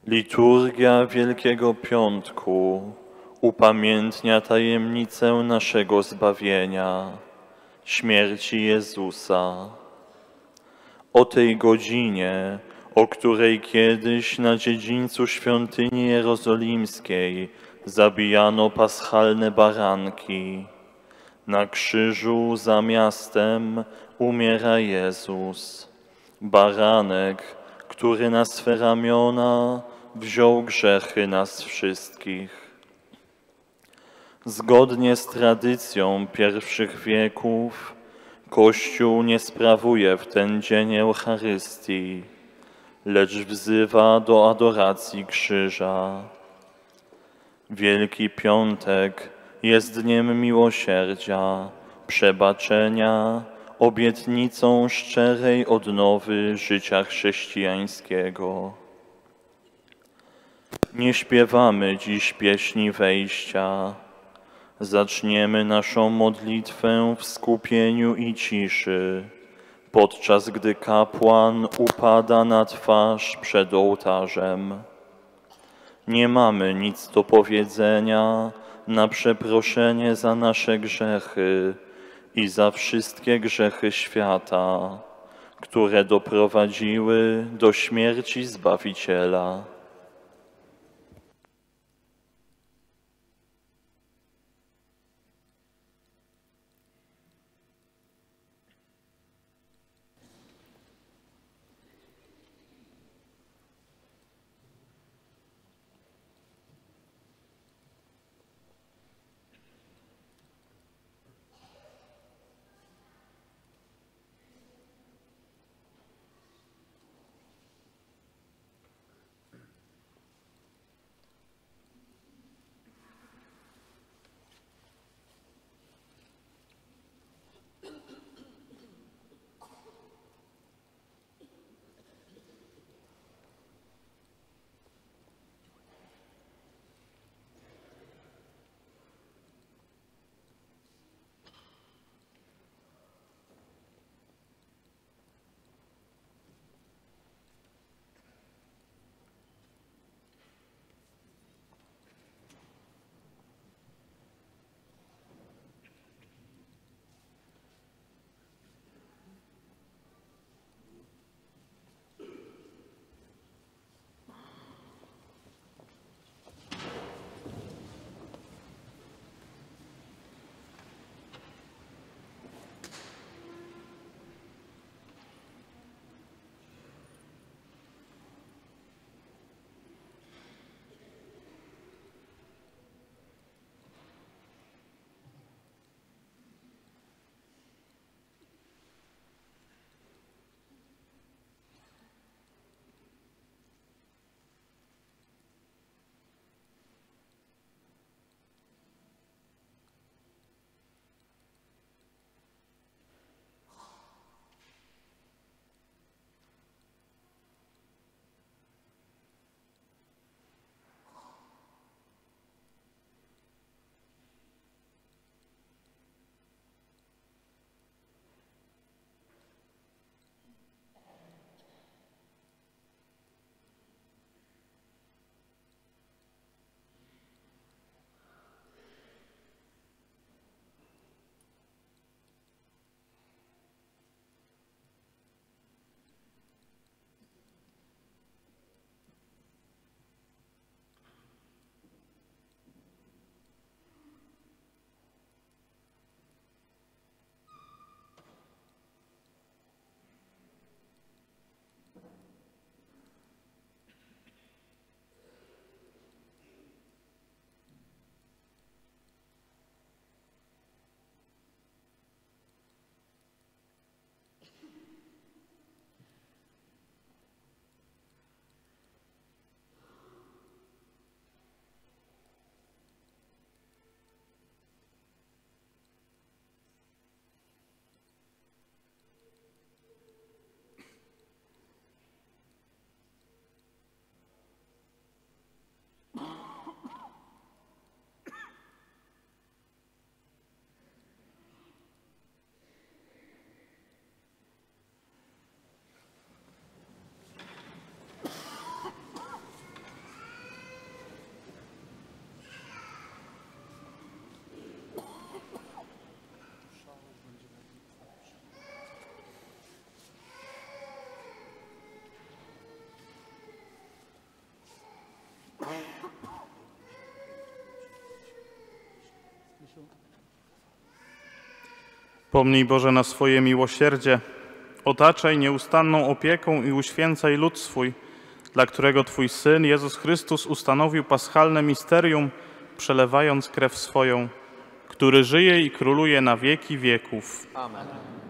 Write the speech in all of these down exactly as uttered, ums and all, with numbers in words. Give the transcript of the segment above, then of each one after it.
Liturgia Wielkiego Piątku upamiętnia tajemnicę naszego zbawienia, śmierci Jezusa. O tej godzinie, o której kiedyś na dziedzińcu świątyni jerozolimskiej zabijano paschalne baranki, na krzyżu za miastem umiera Jezus, baranek, który na swe ramiona wziął grzechy nas wszystkich. Zgodnie z tradycją pierwszych wieków, Kościół nie sprawuje w ten dzień Eucharystii, lecz wzywa do adoracji krzyża. Wielki Piątek jest dniem miłosierdzia, przebaczenia, obietnicą szczerej odnowy życia chrześcijańskiego. Nie śpiewamy dziś pieśni wejścia. Zaczniemy naszą modlitwę w skupieniu i ciszy, podczas gdy kapłan upada na twarz przed ołtarzem. Nie mamy nic do powiedzenia na przeproszenie za nasze grzechy i za wszystkie grzechy świata, które doprowadziły do śmierci Zbawiciela. Pomnij, Boże, na swoje miłosierdzie, otaczaj nieustanną opieką i uświęcaj lud swój, dla którego Twój Syn Jezus Chrystus ustanowił paschalne misterium, przelewając krew swoją, który żyje i króluje na wieki wieków. Amen.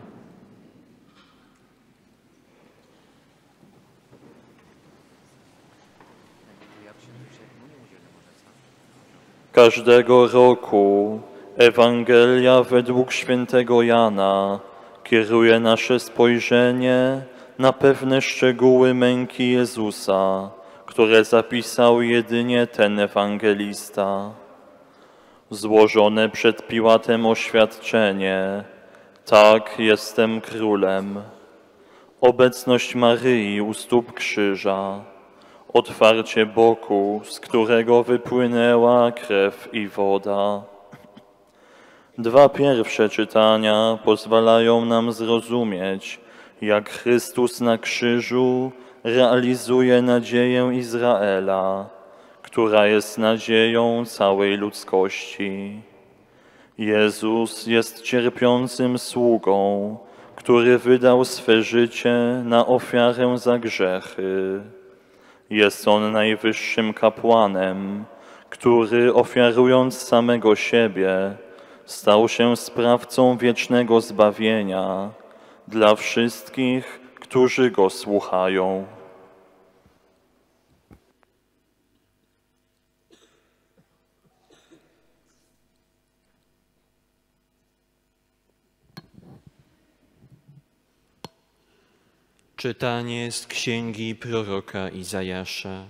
Każdego roku Ewangelia według świętego Jana kieruje nasze spojrzenie na pewne szczegóły męki Jezusa, które zapisał jedynie ten ewangelista. Złożone przed Piłatem oświadczenie: tak, jestem królem. Obecność Maryi u stóp krzyża. Otwarcie boku, z którego wypłynęła krew i woda. Dwa pierwsze czytania pozwalają nam zrozumieć, jak Chrystus na krzyżu realizuje nadzieję Izraela, która jest nadzieją całej ludzkości. Jezus jest cierpiącym sługą, który wydał swe życie na ofiarę za grzechy. Jest On najwyższym kapłanem, który ofiarując samego siebie, stał się sprawcą wiecznego zbawienia dla wszystkich, którzy Go słuchają. Czytanie z księgi proroka Izajasza.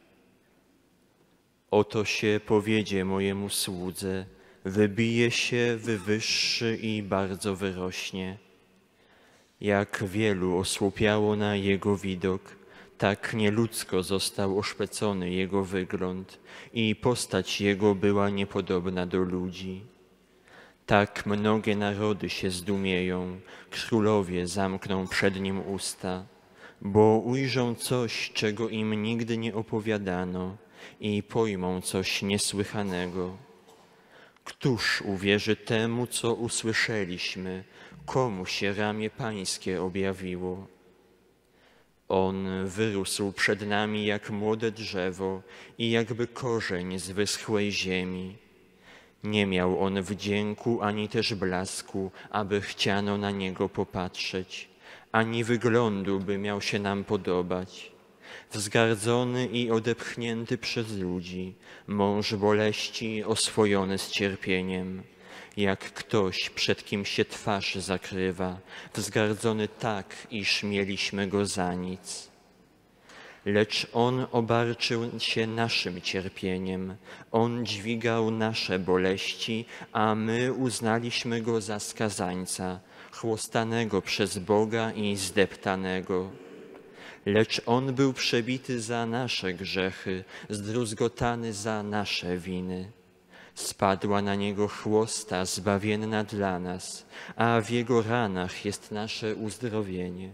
Oto się powiedzie mojemu słudze, wybije się, wywyższy i bardzo wyrośnie. Jak wielu osłupiało na jego widok, tak nieludzko został oszpecony jego wygląd i postać jego była niepodobna do ludzi. Tak mnogie narody się zdumieją, królowie zamkną przed nim usta, bo ujrzą coś, czego im nigdy nie opowiadano i pojmą coś niesłychanego. Któż uwierzy temu, co usłyszeliśmy, komu się ramię Pańskie objawiło? On wyrósł przed nami jak młode drzewo i jakby korzeń z wyschłej ziemi. Nie miał on wdzięku ani też blasku, aby chciano na niego popatrzeć, ani wyglądu, by miał się nam podobać. Wzgardzony i odepchnięty przez ludzi, mąż boleści oswojony z cierpieniem. Jak ktoś, przed kim się twarz zakrywa, wzgardzony tak, iż mieliśmy go za nic. Lecz On obarczył się naszym cierpieniem, On dźwigał nasze boleści, a my uznaliśmy Go za skazańca, chłostanego przez Boga i zdeptanego. Lecz On był przebity za nasze grzechy, zdruzgotany za nasze winy. Spadła na Niego chłosta zbawienna dla nas, a w Jego ranach jest nasze uzdrowienie.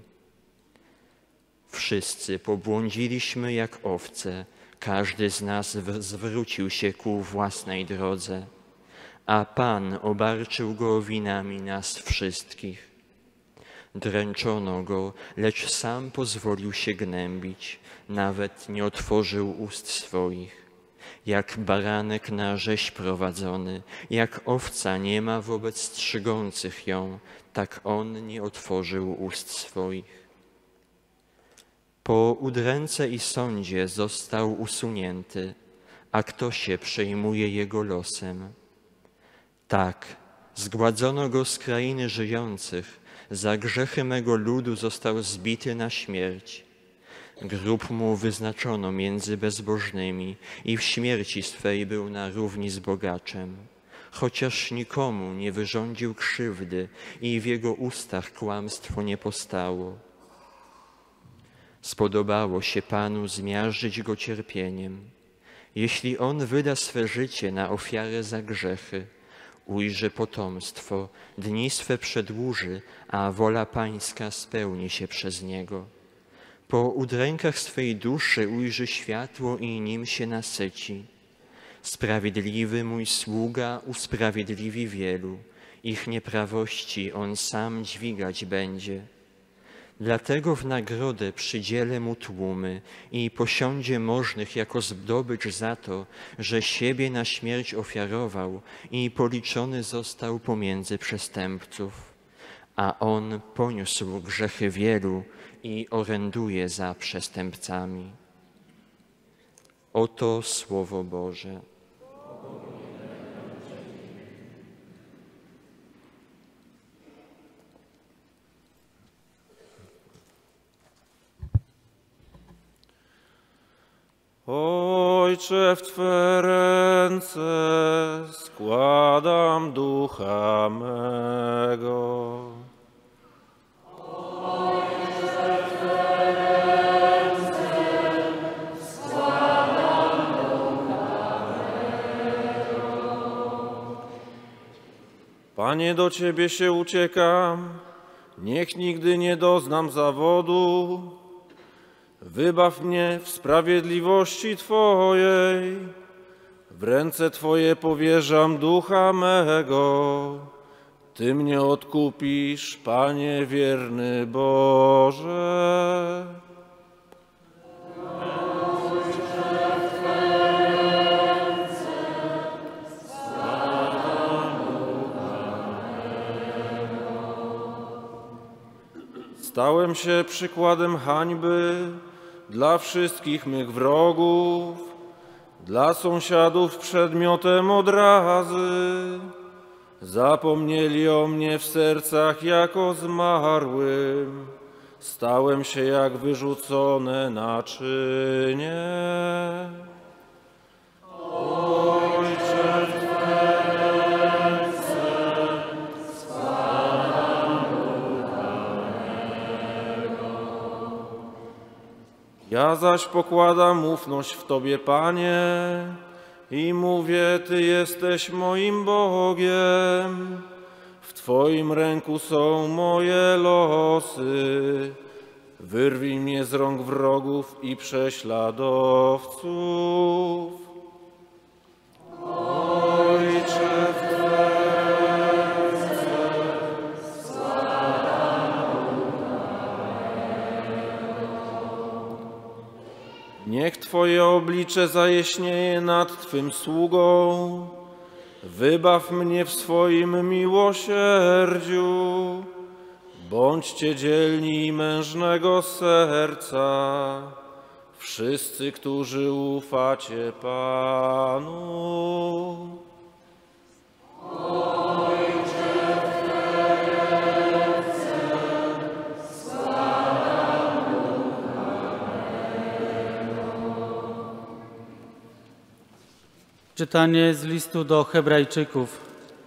Wszyscy pobłądziliśmy jak owce, każdy z nas zwrócił się ku własnej drodze, a Pan obarczył Go winami nas wszystkich. Dręczono Go, lecz Sam pozwolił się gnębić, nawet nie otworzył ust swoich. Jak baranek na rzeź prowadzony, jak owca nie ma wobec strzygących ją, tak On nie otworzył ust swoich. Po udręce i sądzie został usunięty, a kto się przejmuje Jego losem? Tak, zgładzono Go z krainy żyjących, za grzechy mego ludu został zbity na śmierć. Grób Mu wyznaczono między bezbożnymi i w śmierci swej był na równi z bogaczem. Chociaż nikomu nie wyrządził krzywdy i w Jego ustach kłamstwo nie postało. Spodobało się Panu zmiażdżyć Go cierpieniem. Jeśli On wyda swe życie na ofiarę za grzechy, ujrzy potomstwo, dni swe przedłuży, a wola Pańska spełni się przez Niego. Po udrękach swej duszy ujrzy światło i nim się nasyci. Sprawiedliwy mój sługa usprawiedliwi wielu Ich nieprawości on sam dźwigać będzie. Dlatego w nagrodę przydzielę mu tłumy i posiądzie możnych jako zdobycz za to, że siebie na śmierć ofiarował i policzony został pomiędzy przestępców. A on poniósł grzechy wielu i oręduje za przestępcami. Oto Słowo Boże. Ojcze, w Twe ręce składam ducha mego. Ojcze, w Twe ręce składam ducha mego. Panie, do Ciebie się uciekam, niech nigdy nie doznam zawodu. Wybaw mnie w sprawiedliwości Twojej, w ręce Twoje powierzam ducha mego. Ty mnie odkupisz, Panie wierny Boże. Stałem się przykładem hańby dla wszystkich mych wrogów, dla sąsiadów przedmiotem odrazy. Zapomnieli o mnie w sercach jako zmarłym, stałem się jak wyrzucone naczynie. Ojcze, w Twe ręce składam ducha mego. Ja zaś pokładam ufność w Tobie, Panie, i mówię, Ty jesteś moim Bogiem. W Twoim ręku są moje losy. Wyrwij mnie z rąk wrogów i prześladowców. Ojcze, w Twe ręce składam ducha mego. Niech Twoje oblicze zajaśnieje nad Twym sługą. Wybaw mnie w swoim miłosierdziu. Bądźcie dzielni i mężnego serca, wszyscy, którzy ufacie Panu. Ojcze, w Twe ręce składam ducha mego. Czytanie z listu do Hebrajczyków.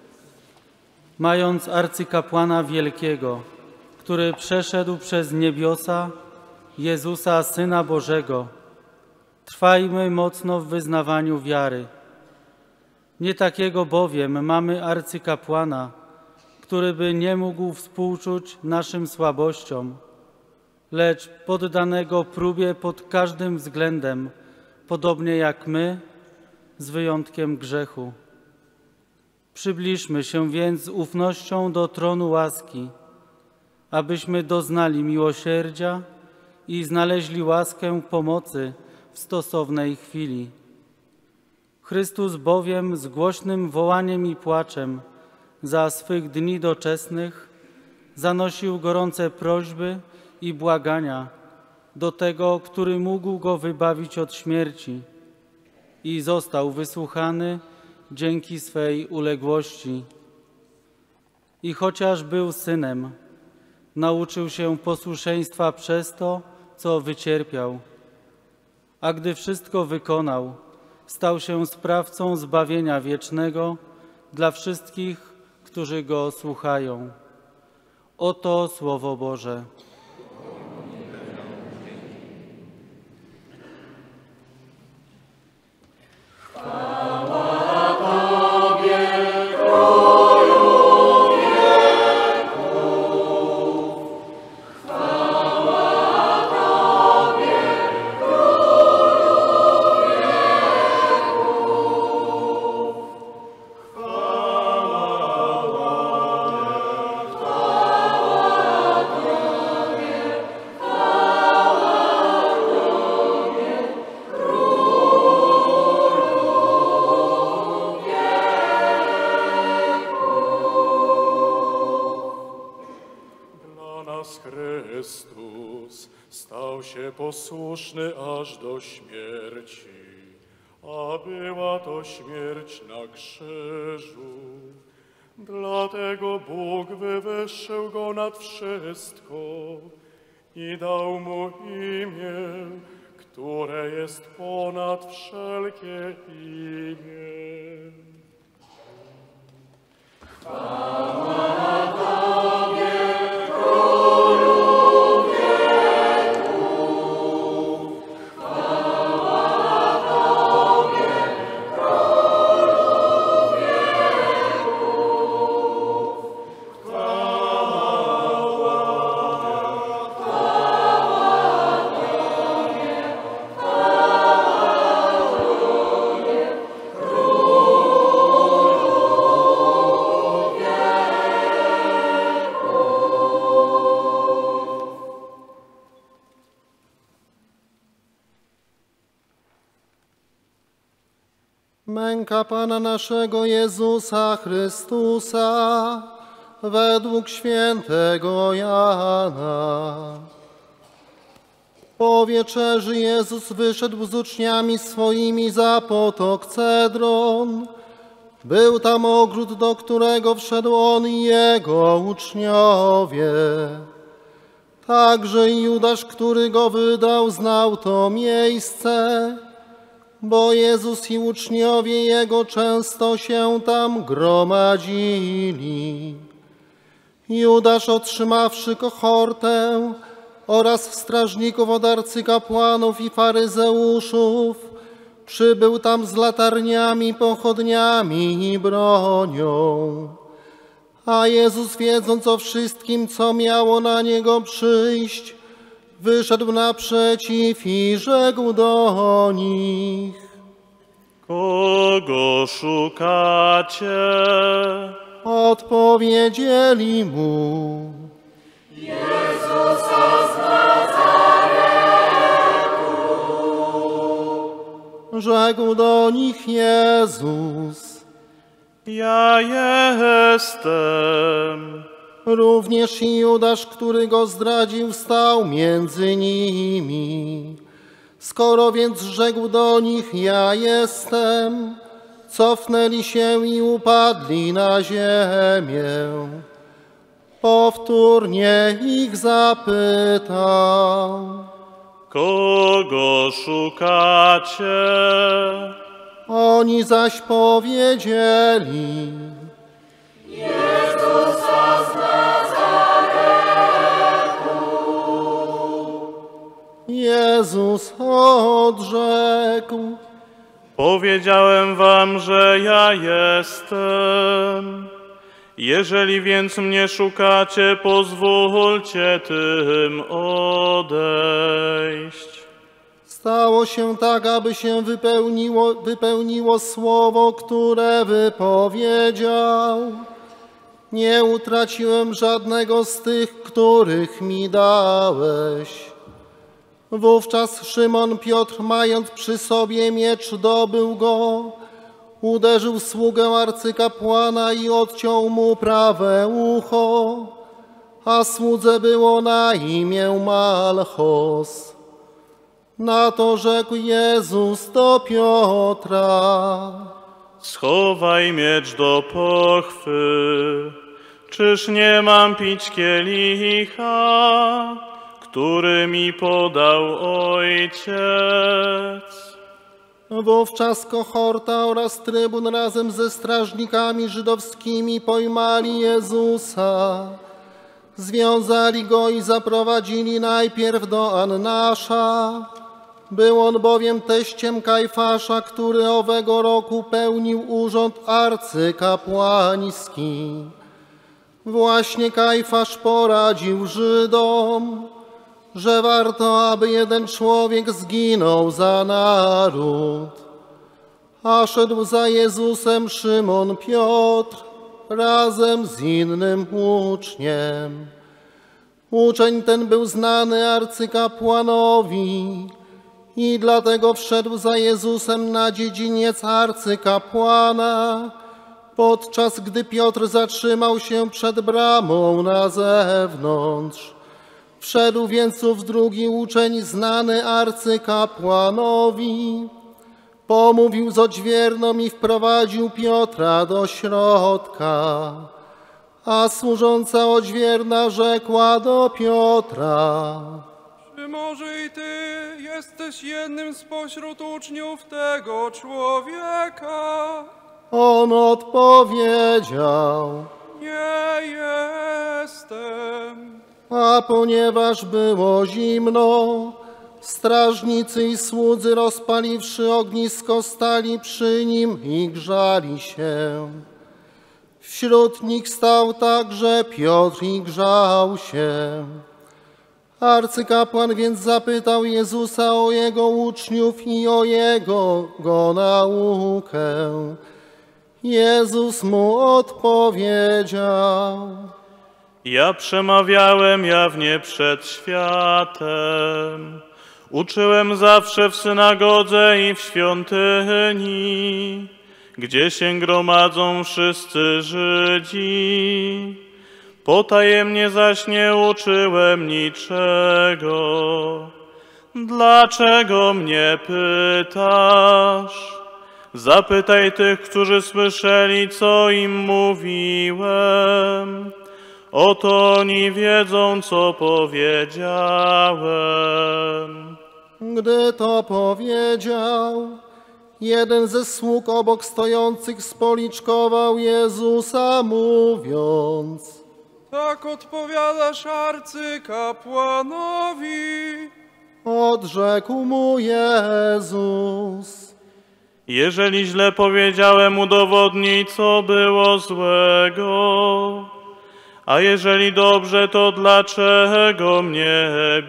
Mając arcykapłana wielkiego, który przeszedł przez niebiosa, Jezusa, Syna Bożego, trwajmy mocno w wyznawaniu wiary. Nie takiego bowiem mamy arcykapłana, który by nie mógł współczuć naszym słabościom, lecz poddanego próbie pod każdym względem, podobnie jak my, z wyjątkiem grzechu. Przybliżmy się więc z ufnością do tronu łaski, abyśmy doznali miłosierdzia i znaleźli łaskę pomocy w stosownej chwili. Chrystus bowiem z głośnym wołaniem i płaczem za swych dni doczesnych zanosił gorące prośby i błagania do tego, który mógł go wybawić od śmierci, i został wysłuchany dzięki swej uległości. I chociaż był synem, nauczył się posłuszeństwa przez to, co wycierpiał. A gdy wszystko wykonał, stał się sprawcą zbawienia wiecznego dla wszystkich, którzy go słuchają. Oto Słowo Boże. Chwała dla nas Chrystus stał się posłuszny aż do śmierci, a była to śmierć na krzyżu. Dlatego Bóg wywyższył Go nad wszystko i dał Mu imię, które jest ponad wszelkie imię. Chwała Tobie, Królu wieków. Chwała Tobie, Królu wieków. Chwała Tobie, chwała Tobie, chwała Tobie, Męka Pana naszego Jezusa Chrystusa według świętego Jana. Po wieczerzy Jezus wyszedł z uczniami swoimi za potok Cedron. Był tam ogród, do którego wszedł on i jego uczniowie. Także Judasz, który go wydał, znał to miejsce, bo Jezus i uczniowie Jego często się tam gromadzili. Judasz, otrzymawszy kohortę oraz strażników od arcykapłanów i faryzeuszów, przybył tam z latarniami, pochodniami i bronią. A Jezus, wiedząc o wszystkim, co miało na Niego przyjść, wyszedł naprzeciw i rzekł do nich: Kogo szukacie? Odpowiedzieli mu: Jezusa z Nazaretu. Rzekł do nich Jezus: Ja jestem. Również i Judasz, który go zdradził, stał między nimi. Skoro więc rzekł do nich: Ja jestem, cofnęli się i upadli na ziemię. Powtórnie ich zapytał: Kogo szukacie? Oni zaś powiedzieli: Jezusa z Nazaretu. Jezus odrzekł: Powiedziałem wam, że ja jestem. Jeżeli więc mnie szukacie, pozwólcie tym odejść. Stało się tak, aby się wypełniło, wypełniło słowo, które wypowiedział: Nie utraciłem żadnego z tych, których mi dałeś. Wówczas Szymon Piotr, mając przy sobie miecz, dobył go, uderzył sługę arcykapłana i odciął mu prawe ucho, a słudze było na imię Malchos. Na to rzekł Jezus do Piotra: Schowaj miecz do pochwy. Czyż nie mam pić kielicha, który mi podał Ojciec? Wówczas kohorta oraz trybun razem ze strażnikami żydowskimi pojmali Jezusa. Związali go i zaprowadzili najpierw do Annasza. Był on bowiem teściem Kajfasza, który owego roku pełnił urząd arcykapłański. Właśnie Kajfasz poradził Żydom, że warto, aby jeden człowiek zginął za naród. A szedł za Jezusem Szymon Piotr razem z innym uczniem. Uczeń ten był znany arcykapłanowi i dlatego wszedł za Jezusem na dziedziniec arcykapłana Podczas gdy Piotr zatrzymał się przed bramą na zewnątrz, wszedł więc ów drugi uczeń znany arcykapłanowi. Pomówił z odźwierną i wprowadził Piotra do środka. A służąca odźwierna rzekła do Piotra: czy może i ty jesteś jednym spośród uczniów tego człowieka? On odpowiedział: nie jestem. A ponieważ było zimno, strażnicy i słudzy, rozpaliwszy ognisko, stali przy nim i grzali się. Wśród nich stał także Piotr i grzał się. Arcykapłan więc zapytał Jezusa o jego uczniów i o jego go naukę. Jezus mu odpowiedział: ja przemawiałem jawnie przed światem. Uczyłem zawsze w synagodze i w świątyni, gdzie się gromadzą wszyscy Żydzi. Potajemnie zaś nie uczyłem niczego. Dlaczego mnie pytasz? Zapytaj tych, którzy słyszeli, co im mówiłem. Oto oni wiedzą, co powiedziałem. Gdy to powiedział, jeden ze sług obok stojących spoliczkował Jezusa, mówiąc: tak odpowiadasz arcykapłanowi. Odrzekł mu Jezus: jeżeli źle powiedziałem, udowodnij, co było złego. A jeżeli dobrze, to dlaczego mnie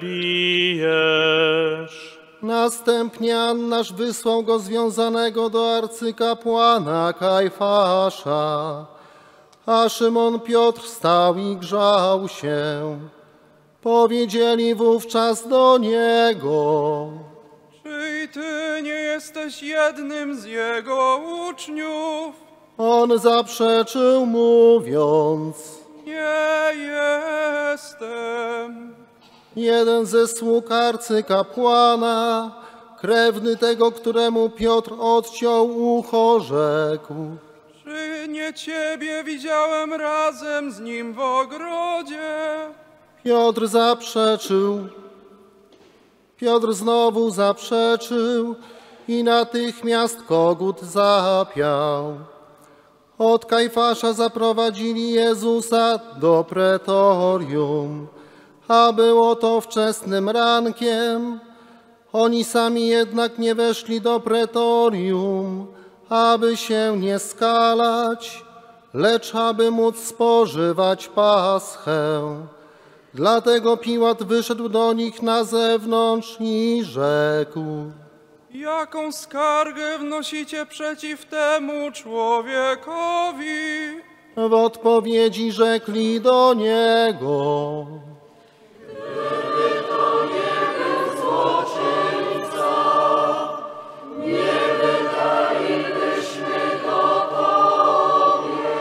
bijesz? Następnie Annasz wysłał go związanego do arcykapłana Kajfasza, a Szymon Piotr stał i grzał się. Powiedzieli wówczas do niego: czy i ty nie jesteś jednym z jego uczniów? On zaprzeczył, mówiąc: nie jestem. Jeden ze sług arcykapłana, krewny tego, któremu Piotr odciął ucho, rzekł: czy nie ciebie widziałem razem z nim w ogrodzie? Piotr zaprzeczył. Piotr znowu zaprzeczył i natychmiast kogut zapiał. Od Kajfasza zaprowadzili Jezusa do pretorium, a było to wczesnym rankiem. Oni sami jednak nie weszli do pretorium, aby się nie skalać, lecz aby móc spożywać paschę. Dlatego Piłat wyszedł do nich na zewnątrz i rzekł: jaką skargę wnosicie przeciw temu człowiekowi? W odpowiedzi rzekli do niego: gdyby to nie był złoczyńca, nie wydalibyśmy go Tobie.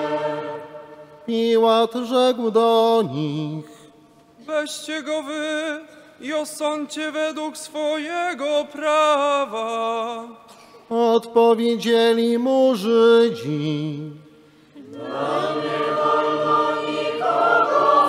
Piłat rzekł do nich: weźcie go wy i osądźcie według swojego prawa. Odpowiedzieli mu Żydzi: nam nie wolno nikogo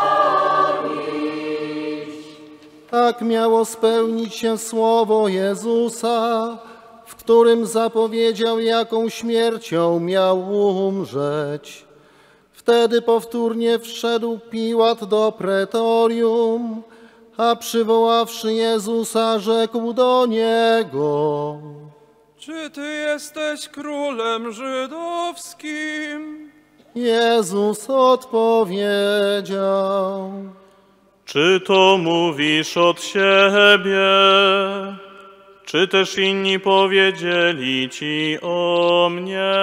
zabić. Tak miało spełnić się słowo Jezusa, w którym zapowiedział, jaką śmiercią miał umrzeć. Wtedy powtórnie wszedł Piłat do pretorium, a przywoławszy Jezusa, rzekł do niego: czy ty jesteś królem żydowskim? Jezus odpowiedział: czy to mówisz od siebie, czy też inni powiedzieli ci o mnie?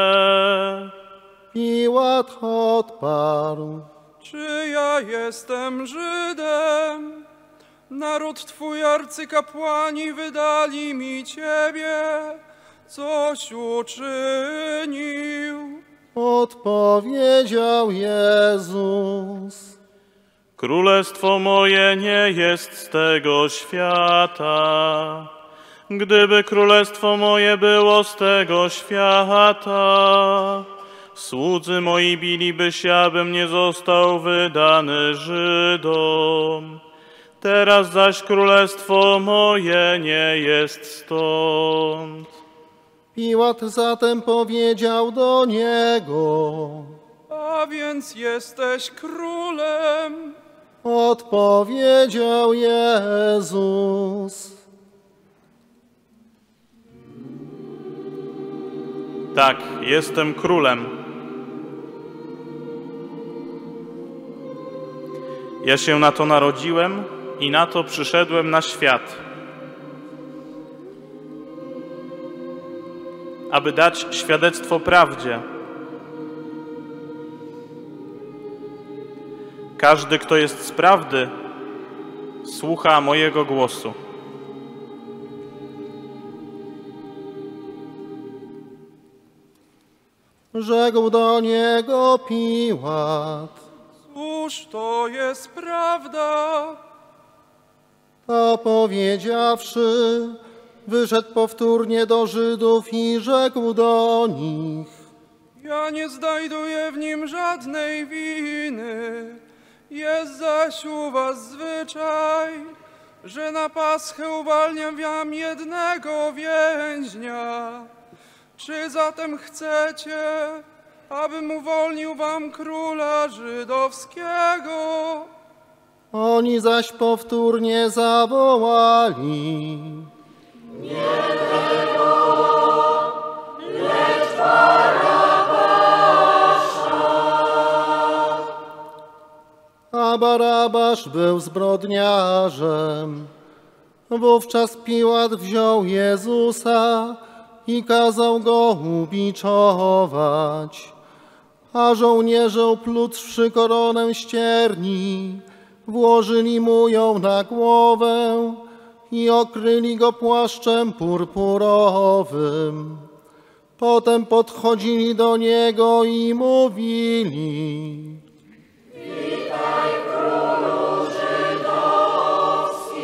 Piłat odparł: czy ja jestem Żydem? Naród twój, arcykapłani, wydali mi ciebie. Coś uczynił. Odpowiedział Jezus: Królestwo moje nie jest z tego świata. Gdyby królestwo moje było z tego świata, słudzy moi biliby się, abym nie został wydany Żydom. Teraz zaś królestwo moje nie jest stąd. Piłat zatem powiedział do niego: A więc jesteś królem? Odpowiedział Jezus: Tak, jestem królem. Ja się na to narodziłem i na to przyszedłem na świat, aby dać świadectwo prawdzie. Każdy, kto jest z prawdy, słucha mojego głosu. Rzekł do niego Piłat: Cóż to jest prawda? To powiedziawszy, wyszedł powtórnie do Żydów i rzekł do nich: Ja nie znajduję w nim żadnej winy. Jest zaś u was zwyczaj, że na Paschę uwalniam wam jednego więźnia. Czy zatem chcecie, abym uwolnił wam króla żydowskiego? Oni zaś powtórnie zawołali: Nie tego, lecz Barabasza. A Barabasz był zbrodniarzem. Wówczas Piłat wziął Jezusa i kazał go ubiczować. A żołnierze, opluczwszy koronę ścierni, włożyli mu ją na głowę i okryli go płaszczem purpurowym. Potem podchodzili do niego i mówili: Witaj, królu żydowski.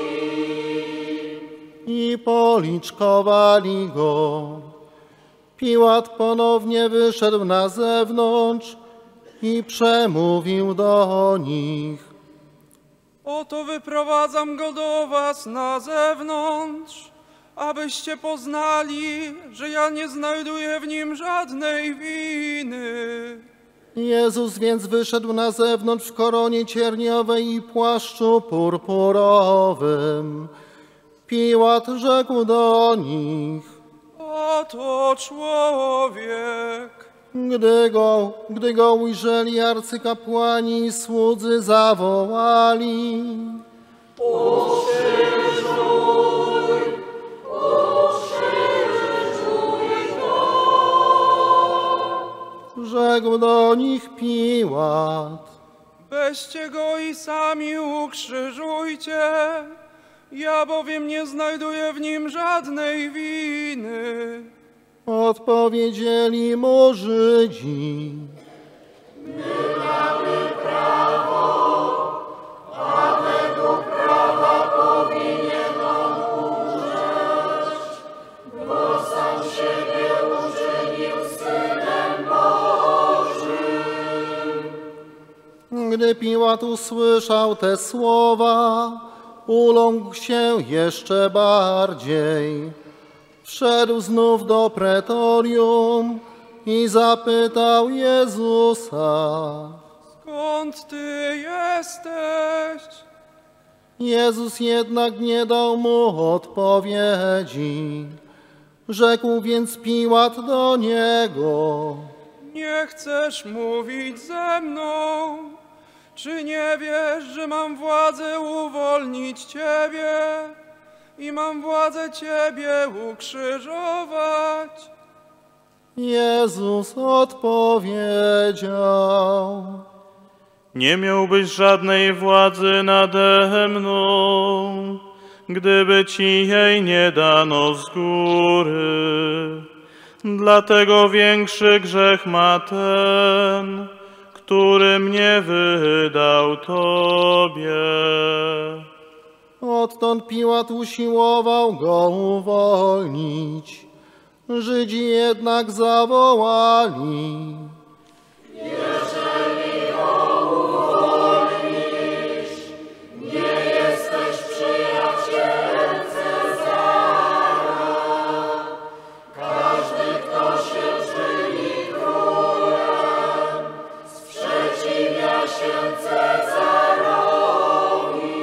I policzkowali go. Piłat ponownie wyszedł na zewnątrz i przemówił do nich: Oto wyprowadzam go do was na zewnątrz, abyście poznali, że ja nie znajduję w nim żadnej winy. Jezus więc wyszedł na zewnątrz w koronie cierniowej i płaszczu purpurowym. Piłat rzekł do nich: Oto człowiek. Gdy go, gdy go ujrzeli, arcykapłani i słudzy zawołali: Ukrzyżuj, ukrzyżuj go. Rzekł do nich Piłat: Weźcie go i sami ukrzyżujcie. Ja bowiem nie znajduję w nim żadnej winy. Odpowiedzieli mu Żydzi: My mamy prawo, a według prawa powinien on umrzeć, bo sam siebie uczynił Synem Bożym. Gdy Piłat usłyszał te słowa, uląkł się jeszcze bardziej. Wszedł znów do pretorium i zapytał Jezusa: Skąd ty jesteś? Jezus jednak nie dał mu odpowiedzi. Rzekł więc Piłat do niego: Nie chcesz mówić ze mną? Czy nie wiesz, że mam władzę uwolnić ciebie i mam władzę ciebie ukrzyżować? Jezus odpowiedział: Nie miałbyś żadnej władzy nade mną, gdyby ci jej nie dano z góry. Dlatego większy grzech ma ten, który mnie wydał Tobie. Odtąd Piłat usiłował go uwolnić. Żydzi jednak zawołali: jeżeli go uwolnisz, nie jesteś przyjacielem Cezara. Każdy, kto się czyni królem, sprzeciwia się Cezarowi.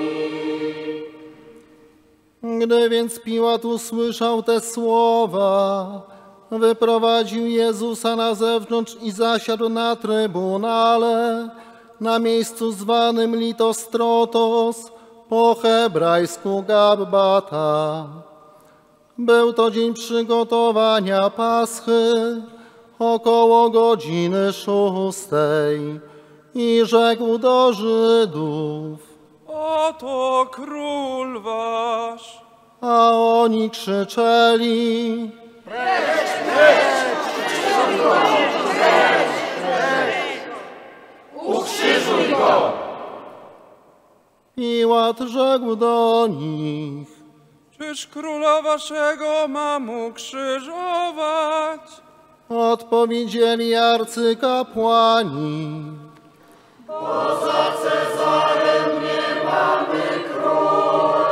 Gdy więc Piłat usłyszał te słowa, wyprowadził Jezusa na zewnątrz i zasiadł na trybunale, na miejscu zwanym Litostrotos, po hebrajsku Gabbata. Był to dzień przygotowania Paschy, około godziny szóstej, i rzekł do Żydów: Oto król wasz. A oni krzyczeli: Ukrzyżuj go! Piłat rzekł do nich: Czyż króla waszego mam ukrzyżować? Odpowiedzieli arcykapłani: Poza Cezarem nie mamy króla.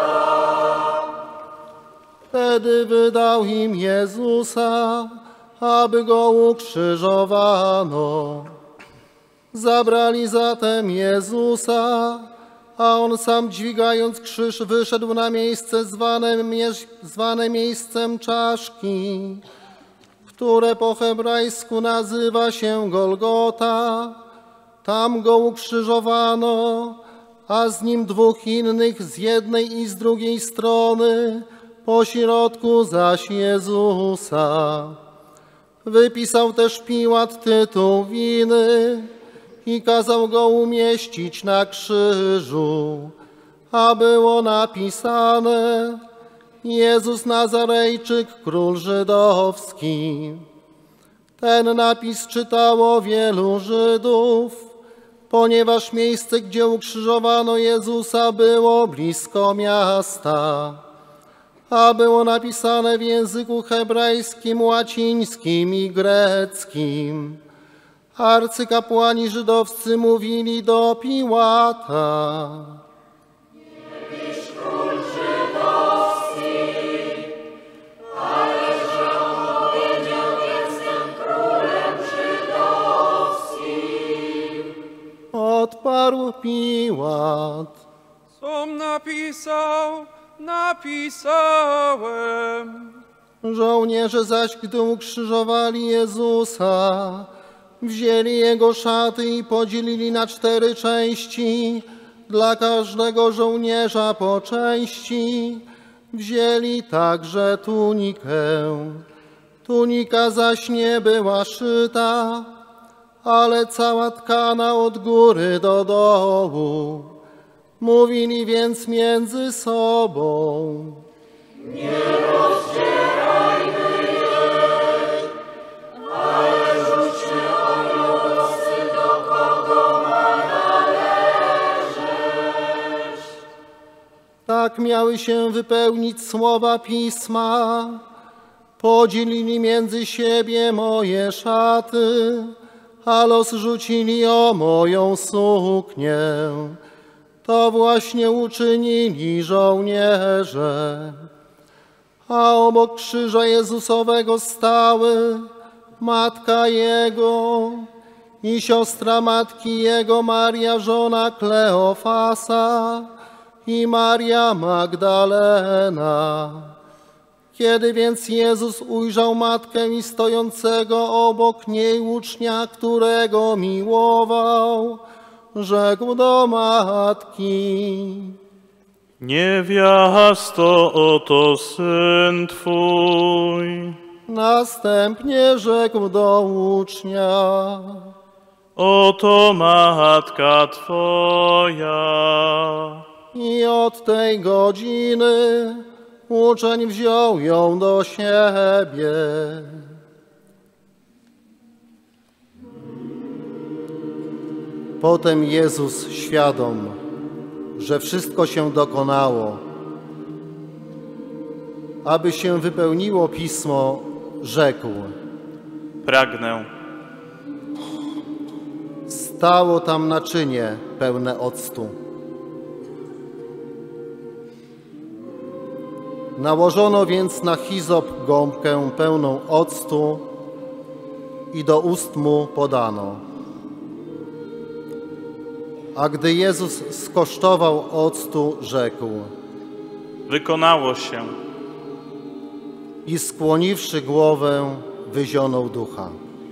Wtedy wydał im Jezusa, aby go ukrzyżowano. Zabrali zatem Jezusa, a on sam, dźwigając krzyż, wyszedł na miejsce zwane, mie- zwane miejscem czaszki, które po hebrajsku nazywa się Golgota. Tam go ukrzyżowano, a z nim dwóch innych z jednej i z drugiej strony, pośrodku zaś Jezusa. Wypisał też Piłat tytuł winy i kazał go umieścić na krzyżu, a było napisane: Jezus Nazarejczyk, król żydowski. Ten napis czytało wielu Żydów, ponieważ miejsce, gdzie ukrzyżowano Jezusa, było blisko miasta, a było napisane w języku hebrajskim, łacińskim i greckim. Arcykapłani żydowscy mówili do Piłata: Odparł Piłat: Com napisał, napisałem. Żołnierze zaś, gdy ukrzyżowali Jezusa, wzięli jego szaty i podzielili na cztery części, dla każdego żołnierza po części. Wzięli także tunikę. Tunika zaś nie była szyta, ale cała tkana od góry do dołu. Mówili więc między sobą: Nie rozdzierajmy jej, ale rzućmy o losy, do kogo ma należeć. Tak miały się wypełnić słowa Pisma. Podzielili między siebie moje szaty, a los rzucili o moją suknię. To właśnie uczynili żołnierze. A obok krzyża Jezusowego stały matka Jego i siostra matki Jego, Maria, żona Kleofasa, i Maria Magdalena. Kiedy więc Jezus ujrzał matkę i stojącego obok niej ucznia, którego miłował, rzekł do matki: Niewiasto, oto syn Twój. Następnie rzekł do ucznia: Oto matka Twoja. I od tej godziny uczeń wziął ją do siebie. Potem Jezus, świadom, że wszystko się dokonało, aby się wypełniło Pismo, rzekł: Pragnę. Stało tam naczynie pełne octu. Nałożono więc na hizop gąbkę pełną octu i do ust mu podano. A gdy Jezus skosztował octu, rzekł: Wykonało się. I skłoniwszy głowę, wyzionął ducha.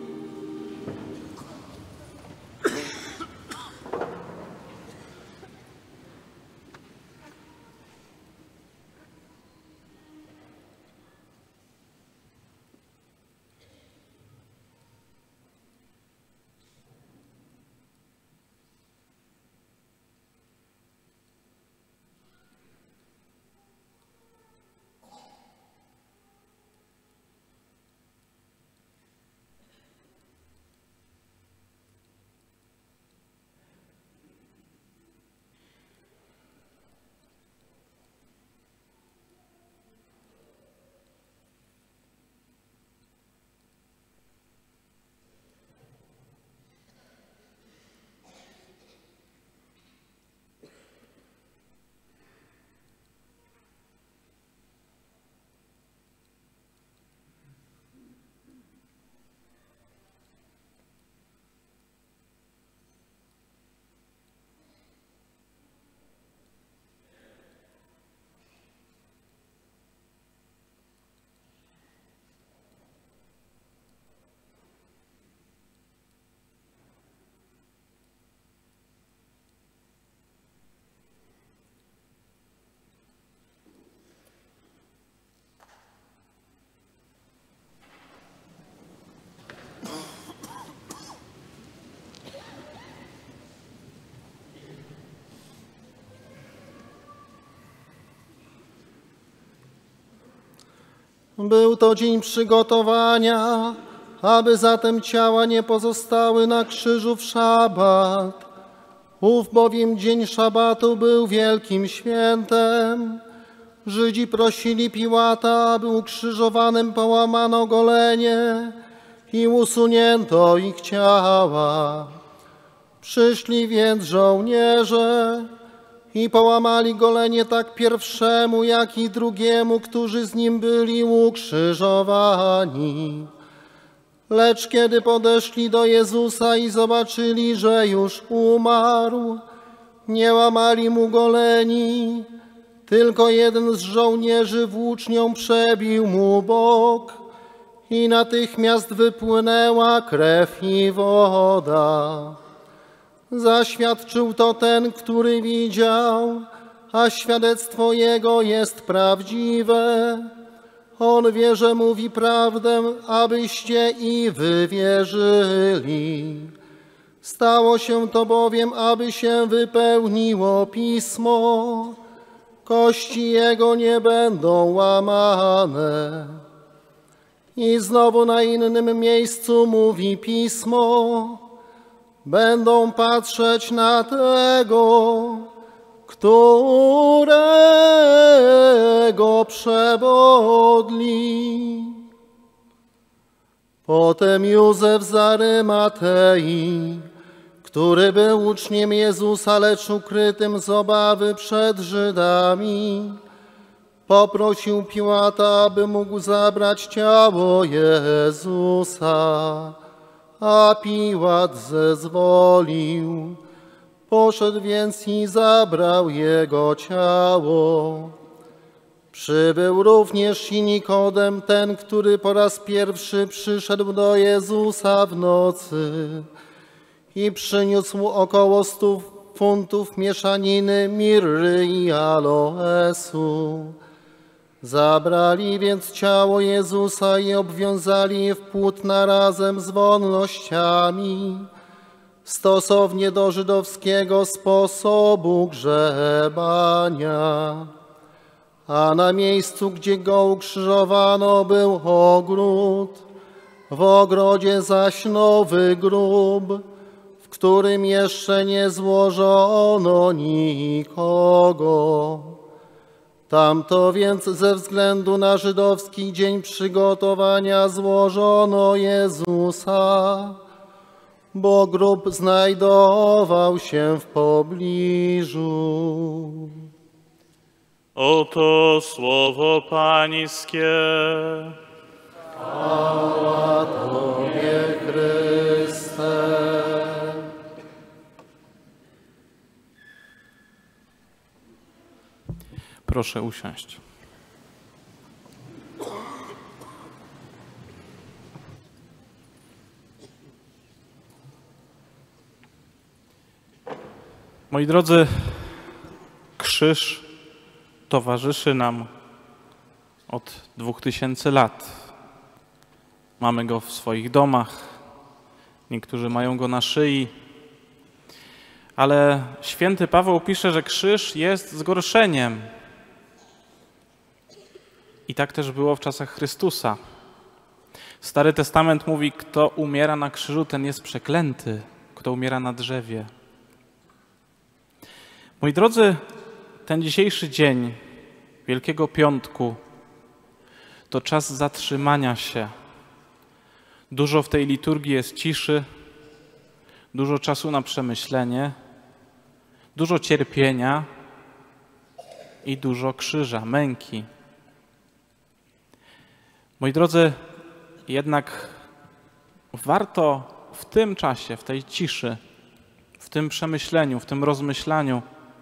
Był to dzień przygotowania, aby zatem ciała nie pozostały na krzyżu w szabat. Ów bowiem dzień szabatu był wielkim świętem. Żydzi prosili Piłata, aby ukrzyżowanym połamano golenie i usunięto ich ciała. Przyszli więc żołnierze i połamali golenie tak pierwszemu, jak i drugiemu, którzy z nim byli ukrzyżowani. Lecz kiedy podeszli do Jezusa i zobaczyli, że już umarł, nie łamali mu goleni, tylko jeden z żołnierzy włócznią przebił mu bok i natychmiast wypłynęła krew i woda. Zaświadczył to ten, który widział, a świadectwo jego jest prawdziwe. On wie, że mówi prawdę, abyście i wy wierzyli. Stało się to bowiem, aby się wypełniło Pismo. Kości jego nie będą łamane. I znowu na innym miejscu mówi Pismo: będą patrzeć na tego, którego przebodli. Potem Józef z Arymatei, który był uczniem Jezusa, lecz ukrytym z obawy przed Żydami, poprosił Piłata, aby mógł zabrać ciało Jezusa. A Piłat zezwolił. Poszedł więc i zabrał jego ciało. Przybył również i Nikodem, ten, który po raz pierwszy przyszedł do Jezusa w nocy i przyniósł około stu funtów mieszaniny mirry i aloesu. Zabrali więc ciało Jezusa i obwiązali je w płótna razem z wonnościami, stosownie do żydowskiego sposobu grzebania. A na miejscu, gdzie go ukrzyżowano, był ogród, w ogrodzie zaś nowy grób, w którym jeszcze nie złożono nikogo. Tamto więc ze względu na żydowski dzień przygotowania złożono Jezusa, bo grób znajdował się w pobliżu. Oto słowo Pańskie. Chwała Tobie, Chryste. Proszę usiąść. Moi drodzy, krzyż towarzyszy nam od dwóch tysięcy lat. Mamy go w swoich domach, niektórzy mają go na szyi, ale święty Paweł pisze, że krzyż jest zgorszeniem. I tak też było w czasach Chrystusa. Stary Testament mówi, kto umiera na krzyżu, ten jest przeklęty, kto umiera na drzewie. Moi drodzy, ten dzisiejszy dzień Wielkiego Piątku to czas zatrzymania się. Dużo w tej liturgii jest ciszy, dużo czasu na przemyślenie, dużo cierpienia i dużo krzyża, męki. Moi drodzy, jednak warto w tym czasie, w tej ciszy, w tym przemyśleniu, w tym rozmyślaniu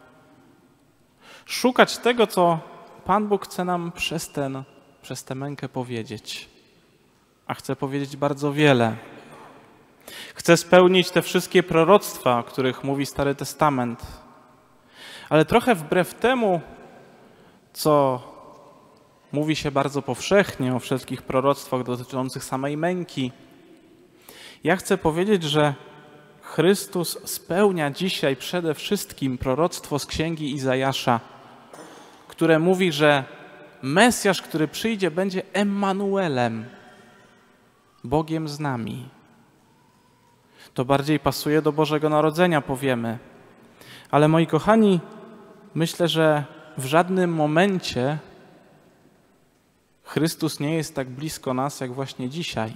szukać tego, co Pan Bóg chce nam przez, ten, przez tę mękę powiedzieć. A chce powiedzieć bardzo wiele. Chce spełnić te wszystkie proroctwa, o których mówi Stary Testament. Ale trochę wbrew temu, co mówi się bardzo powszechnie o wszystkich proroctwach dotyczących samej męki, ja chcę powiedzieć, że Chrystus spełnia dzisiaj przede wszystkim proroctwo z księgi Izajasza, które mówi, że Mesjasz, który przyjdzie, będzie Emmanuelem, Bogiem z nami. To bardziej pasuje do Bożego Narodzenia, powiemy. Ale moi kochani, myślę, że w żadnym momencie Chrystus nie jest tak blisko nas, jak właśnie dzisiaj.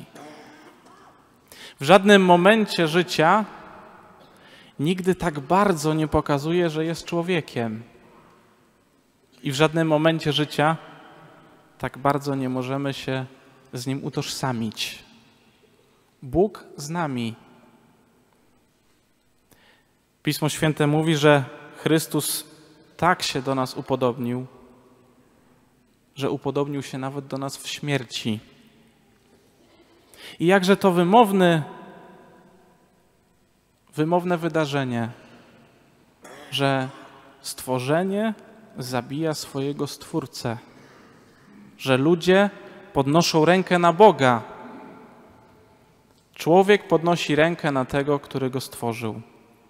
W żadnym momencie życia nigdy tak bardzo nie pokazuje, że jest człowiekiem. I w żadnym momencie życia tak bardzo nie możemy się z Nim utożsamić. Bóg z nami. Pismo Święte mówi, że Chrystus tak się do nas upodobnił, że upodobnił się nawet do nas w śmierci. I jakże to wymowny, wymowne wydarzenie, że stworzenie zabija swojego Stwórcę, że ludzie podnoszą rękę na Boga. Człowiek podnosi rękę na tego, który go stworzył.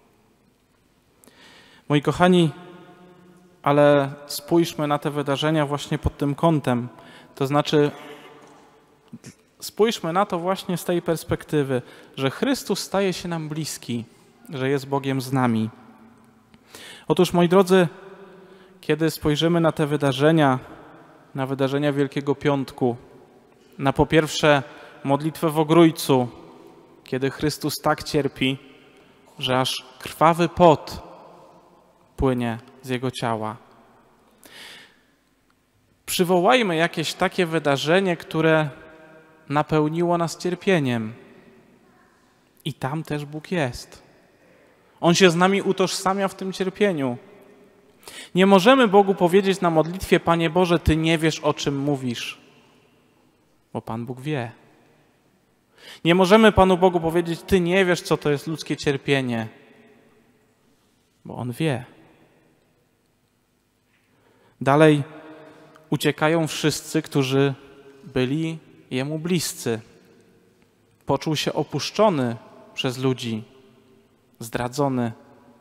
Moi kochani, ale spójrzmy na te wydarzenia właśnie pod tym kątem. To znaczy, spójrzmy na to właśnie z tej perspektywy, że Chrystus staje się nam bliski, że jest Bogiem z nami. Otóż, moi drodzy, kiedy spojrzymy na te wydarzenia, na wydarzenia Wielkiego Piątku, na po pierwsze modlitwę w Ogrójcu, kiedy Chrystus tak cierpi, że aż krwawy pot płynie z Jego ciała. Przywołajmy jakieś takie wydarzenie, które napełniło nas cierpieniem. I tam też Bóg jest. On się z nami utożsamia w tym cierpieniu. Nie możemy Bogu powiedzieć na modlitwie: Panie Boże, Ty nie wiesz, o czym mówisz, bo Pan Bóg wie. Nie możemy Panu Bogu powiedzieć: Ty nie wiesz, co to jest ludzkie cierpienie, bo On wie. Dalej uciekają wszyscy, którzy byli Jemu bliscy. Poczuł się opuszczony przez ludzi, zdradzony.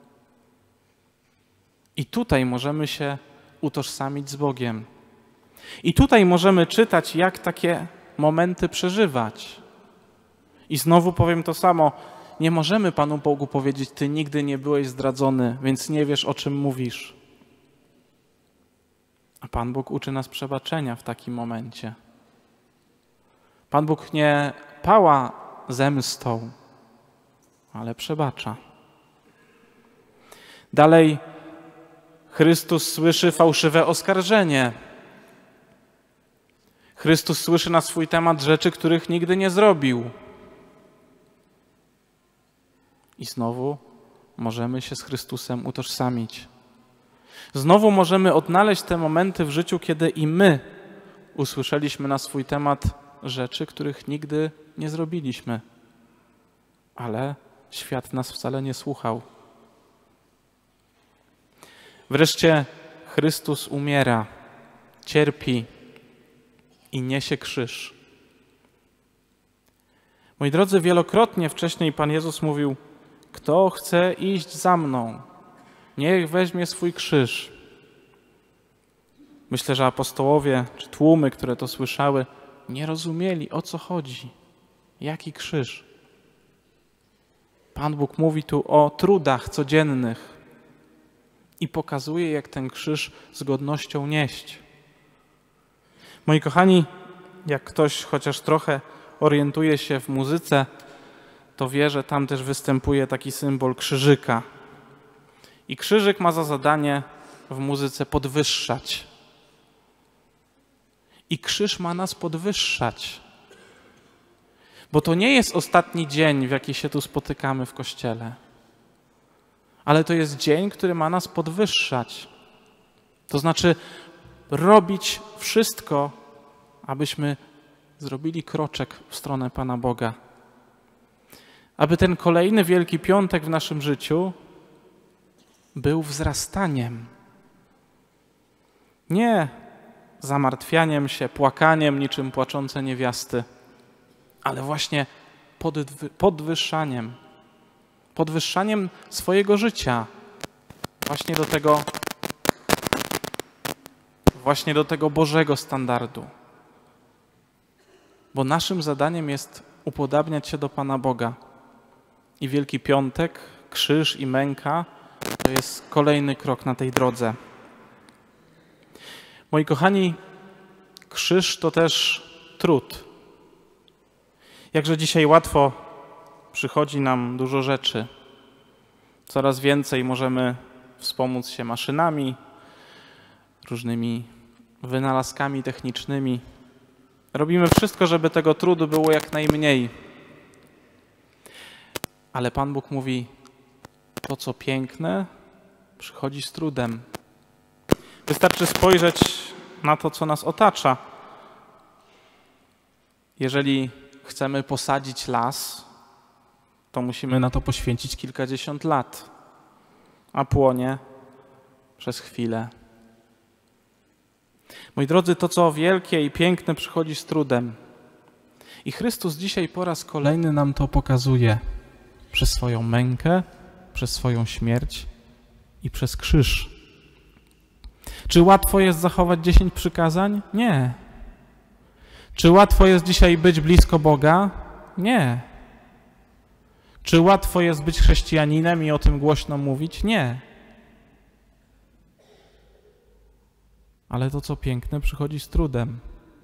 I tutaj możemy się utożsamić z Bogiem. I tutaj możemy czytać, jak takie momenty przeżywać. I znowu powiem to samo. nie możemy Panu Bogu powiedzieć: Ty nigdy nie byłeś zdradzony, więc nie wiesz, o czym mówisz. A Pan Bóg uczy nas przebaczenia w takim momencie. Pan Bóg nie pała zemstą, ale przebacza. Dalej Chrystus słyszy fałszywe oskarżenie. Chrystus słyszy na swój temat rzeczy, których nigdy nie zrobił. I znowu możemy się z Chrystusem utożsamić. Znowu możemy odnaleźć te momenty w życiu, kiedy i my usłyszeliśmy na swój temat rzeczy, których nigdy nie zrobiliśmy. Ale świat nas wcale nie słuchał. Wreszcie Chrystus umiera, cierpi i niesie krzyż. Moi drodzy, wielokrotnie wcześniej Pan Jezus mówił: kto chce iść za mną, niech weźmie swój krzyż. Myślę, że apostołowie czy tłumy, które to słyszały, nie rozumieli, o co chodzi. Jaki krzyż? Pan Bóg mówi tu o trudach codziennych i pokazuje, jak ten krzyż z godnością nieść. Moi kochani, jak ktoś chociaż trochę orientuje się w muzyce, to wie, że tam też występuje taki symbol krzyżyka. I krzyżyk ma za zadanie w muzyce podwyższać. I krzyż ma nas podwyższać. Bo to nie jest ostatni dzień, w jaki się tu spotykamy w Kościele. Ale to jest dzień, który ma nas podwyższać. To znaczy robić wszystko, abyśmy zrobili kroczek w stronę Pana Boga. Aby ten kolejny Wielki Piątek w naszym życiu był wzrastaniem. Nie zamartwianiem się, płakaniem niczym płaczące niewiasty, ale właśnie podwyższaniem. Podwyższaniem swojego życia właśnie do tego, właśnie do tego Bożego standardu. Bo naszym zadaniem jest upodabniać się do Pana Boga. I Wielki Piątek, krzyż i męka to jest kolejny krok na tej drodze. Moi kochani, krzyż to też trud. Jakże dzisiaj łatwo przychodzi nam dużo rzeczy. Coraz więcej możemy wspomóc się maszynami, różnymi wynalazkami technicznymi. Robimy wszystko, żeby tego trudu było jak najmniej. Ale Pan Bóg mówi: to, co piękne, przychodzi z trudem. Wystarczy spojrzeć na to, co nas otacza. Jeżeli chcemy posadzić las, to musimy na to poświęcić kilkadziesiąt lat, a płonie przez chwilę. Moi drodzy, to, co wielkie i piękne, przychodzi z trudem. I Chrystus dzisiaj po raz kolejny nam to pokazuje przez swoją mękę, przez swoją śmierć i przez krzyż. Czy łatwo jest zachować dziesięć przykazań? Nie. Czy łatwo jest dzisiaj być blisko Boga? Nie. Czy łatwo jest być chrześcijaninem i o tym głośno mówić? Nie. Ale to, co piękne, przychodzi z trudem.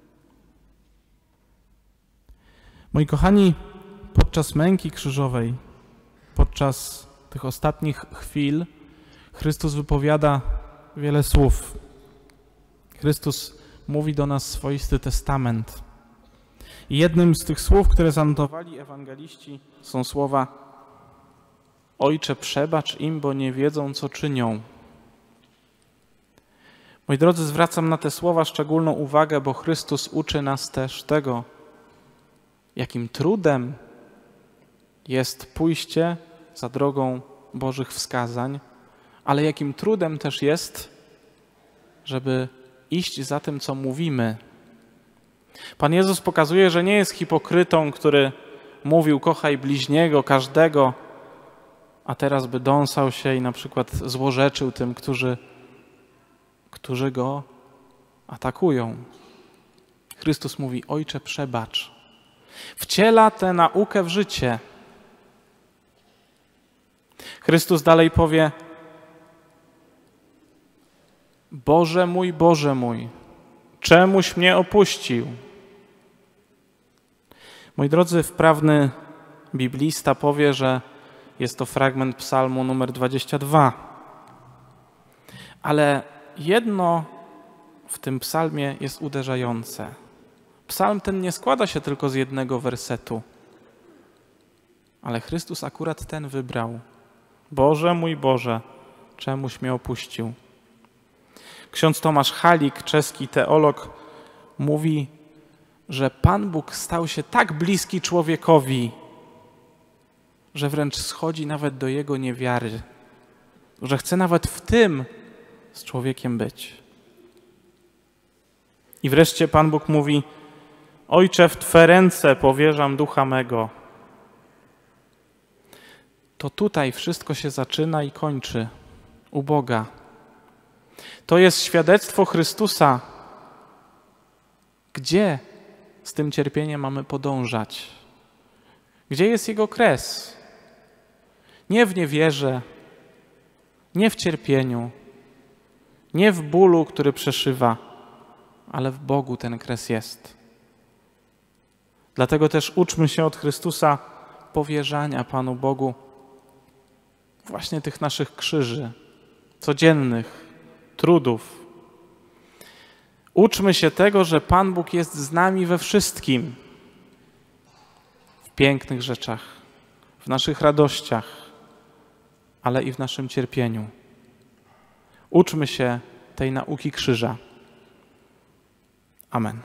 Moi kochani, podczas męki krzyżowej, podczas tych ostatnich chwil, Chrystus wypowiada wiele słów. Chrystus mówi do nas swoisty testament. I jednym z tych słów, które zanotowali ewangeliści, są słowa: Ojcze, przebacz im, bo nie wiedzą, co czynią. Moi drodzy, zwracam na te słowa szczególną uwagę, bo Chrystus uczy nas też tego, jakim trudem jest pójście za drogą Bożych wskazań, ale jakim trudem też jest, żeby iść za tym, co mówimy. Pan Jezus pokazuje, że nie jest hipokrytą, który mówił: kochaj bliźniego, każdego, a teraz by dąsał się i na przykład złorzeczył tym, którzy, którzy go atakują. Chrystus mówi: Ojcze, przebacz. Wciela tę naukę w życie. Chrystus dalej powie: Boże mój, Boże mój, czemuś mnie opuścił? Moi drodzy, wprawny biblista powie, że jest to fragment psalmu numer dwadzieścia dwa. Ale jedno w tym psalmie jest uderzające. Psalm ten nie składa się tylko z jednego wersetu, ale Chrystus akurat ten wybrał. Boże mój Boże, czemuś mnie opuścił? Ksiądz Tomasz Halik, czeski teolog, mówi, że Pan Bóg stał się tak bliski człowiekowi, że wręcz schodzi nawet do jego niewiary, że chce nawet w tym z człowiekiem być. I wreszcie Pan Bóg mówi: Ojcze, w Twe ręce powierzam ducha mego. To tutaj wszystko się zaczyna i kończy u Boga. To jest świadectwo Chrystusa. Gdzie z tym cierpieniem mamy podążać? Gdzie jest Jego kres? Nie w niewierze, nie w cierpieniu, nie w bólu, który przeszywa, ale w Bogu ten kres jest. Dlatego też uczmy się od Chrystusa powierzania Panu Bogu właśnie tych naszych krzyży, codziennych, trudów. Uczmy się tego, że Pan Bóg jest z nami we wszystkim. W pięknych rzeczach, w naszych radościach, ale i w naszym cierpieniu. Uczmy się tej nauki krzyża. Amen.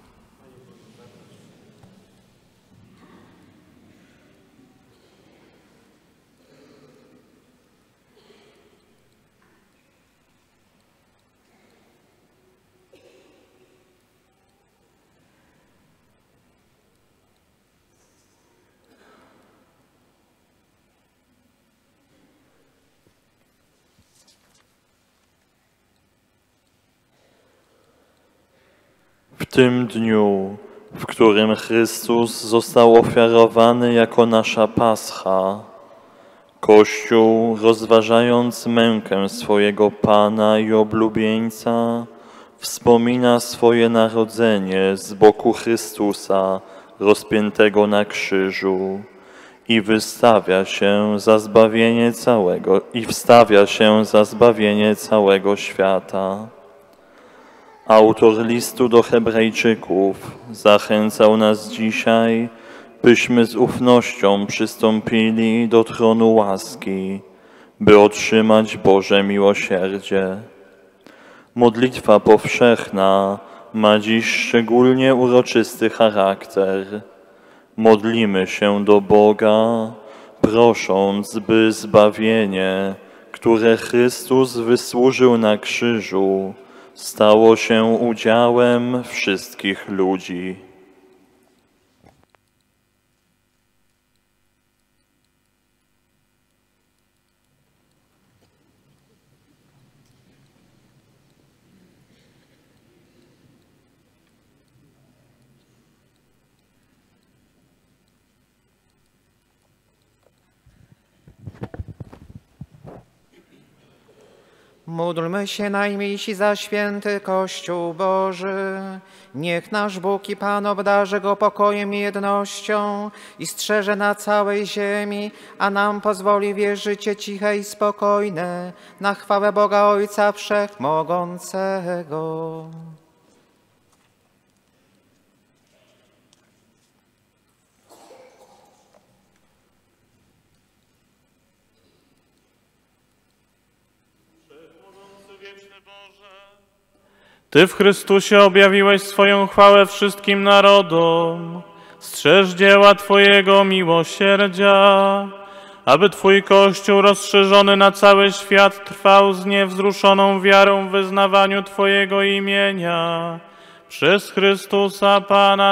W tym dniu, w którym Chrystus został ofiarowany jako nasza Pascha, Kościół, rozważając mękę swojego Pana i oblubieńca, wspomina swoje narodzenie z boku Chrystusa rozpiętego na krzyżu i wystawia się za zbawienie całego i wstawia się za zbawienie całego świata. Autor listu do Hebrajczyków zachęcał nas dzisiaj, byśmy z ufnością przystąpili do tronu łaski, by otrzymać Boże miłosierdzie. Modlitwa powszechna ma dziś szczególnie uroczysty charakter. Modlimy się do Boga, prosząc, by zbawienie, które Chrystus wysłużył na krzyżu, stało się udziałem wszystkich ludzi. Módlmy się najmilsi za święty Kościół Boży. Niech nasz Bóg i Pan obdarzy go pokojem i jednością i strzeże na całej ziemi, a nam pozwoli wieść życie ciche i spokojne, na chwałę Boga Ojca Wszechmogącego. Ty w Chrystusie objawiłeś swoją chwałę wszystkim narodom. Strzeż dzieła Twojego miłosierdzia, aby Twój Kościół rozszerzony na cały świat trwał z niewzruszoną wiarą w wyznawaniu Twojego imienia. Przez Chrystusa Pana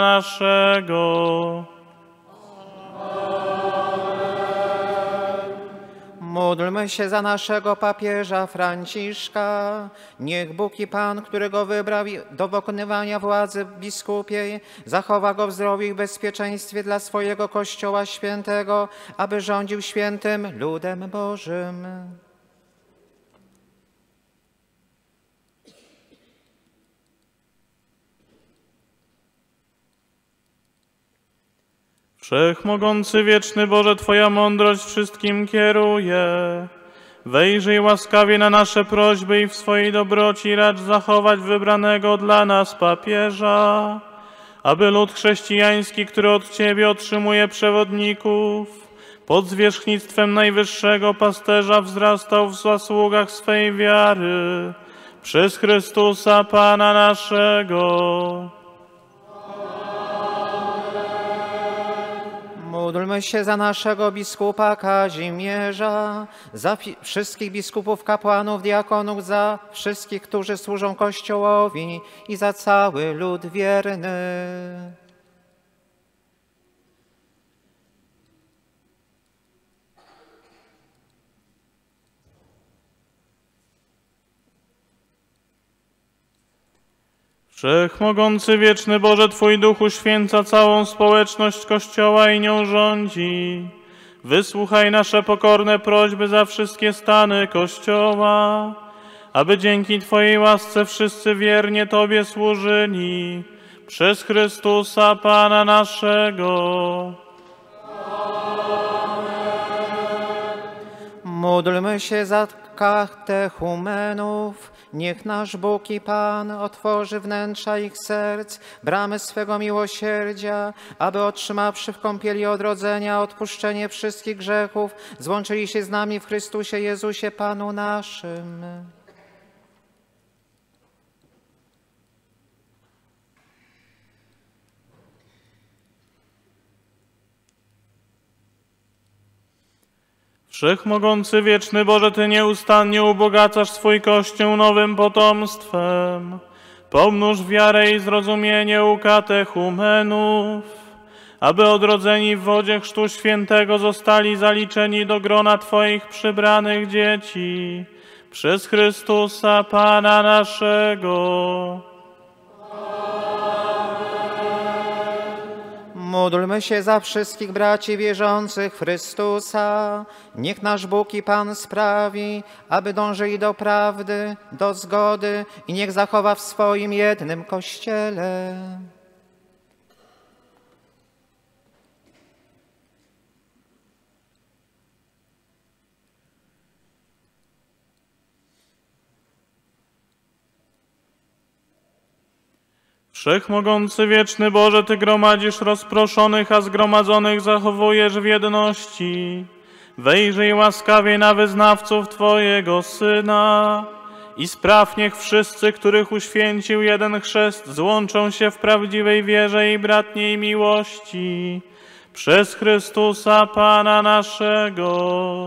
naszego. Módlmy się za naszego papieża Franciszka. Niech Bóg i Pan, którego wybrał do wykonywania władzy biskupiej, zachowa go w zdrowiu i bezpieczeństwie dla swojego Kościoła świętego, aby rządził świętym ludem Bożym. Wszechmogący, wieczny Boże, Twoja mądrość wszystkim kieruje. Wejrzyj łaskawie na nasze prośby i w swojej dobroci racz zachować wybranego dla nas papieża, aby lud chrześcijański, który od Ciebie otrzymuje przewodników, pod zwierzchnictwem najwyższego pasterza wzrastał w zasługach swej wiary przez Chrystusa Pana naszego. Módlmy się za naszego biskupa Kazimierza, za wszystkich biskupów, kapłanów, diakonów, za wszystkich, którzy służą Kościołowi i za cały lud wierny. Wszechmogący, wieczny Boże, Twój Duch uświęca całą społeczność Kościoła i nią rządzi. Wysłuchaj nasze pokorne prośby za wszystkie stany Kościoła, aby dzięki Twojej łasce wszyscy wiernie Tobie służyli. Przez Chrystusa Pana naszego. Módlmy się za katechumenów. Niech nasz Bóg i Pan otworzy wnętrza ich serc, bramy swego miłosierdzia, aby otrzymawszy w kąpieli odrodzenia odpuszczenie wszystkich grzechów, złączyli się z nami w Chrystusie Jezusie Panu naszym. Wszechmogący, wieczny Boże, Ty nieustannie ubogacasz swój Kościół nowym potomstwem. Pomnóż wiarę i zrozumienie u katechumenów, aby odrodzeni w wodzie Chrztu Świętego zostali zaliczeni do grona Twoich przybranych dzieci. Przez Chrystusa Pana naszego. Módlmy się za wszystkich braci wierzących w Chrystusa. Niech nasz Bóg i Pan sprawi, aby dążyli do prawdy, do zgody i niech zachowa w swoim jednym Kościele. Wszechmogący, wieczny Boże, Ty gromadzisz rozproszonych, a zgromadzonych zachowujesz w jedności. Wejrzyj łaskawie na wyznawców Twojego Syna i spraw, niech wszyscy, których uświęcił jeden chrzest, złączą się w prawdziwej wierze i bratniej miłości. Przez Chrystusa Pana naszego.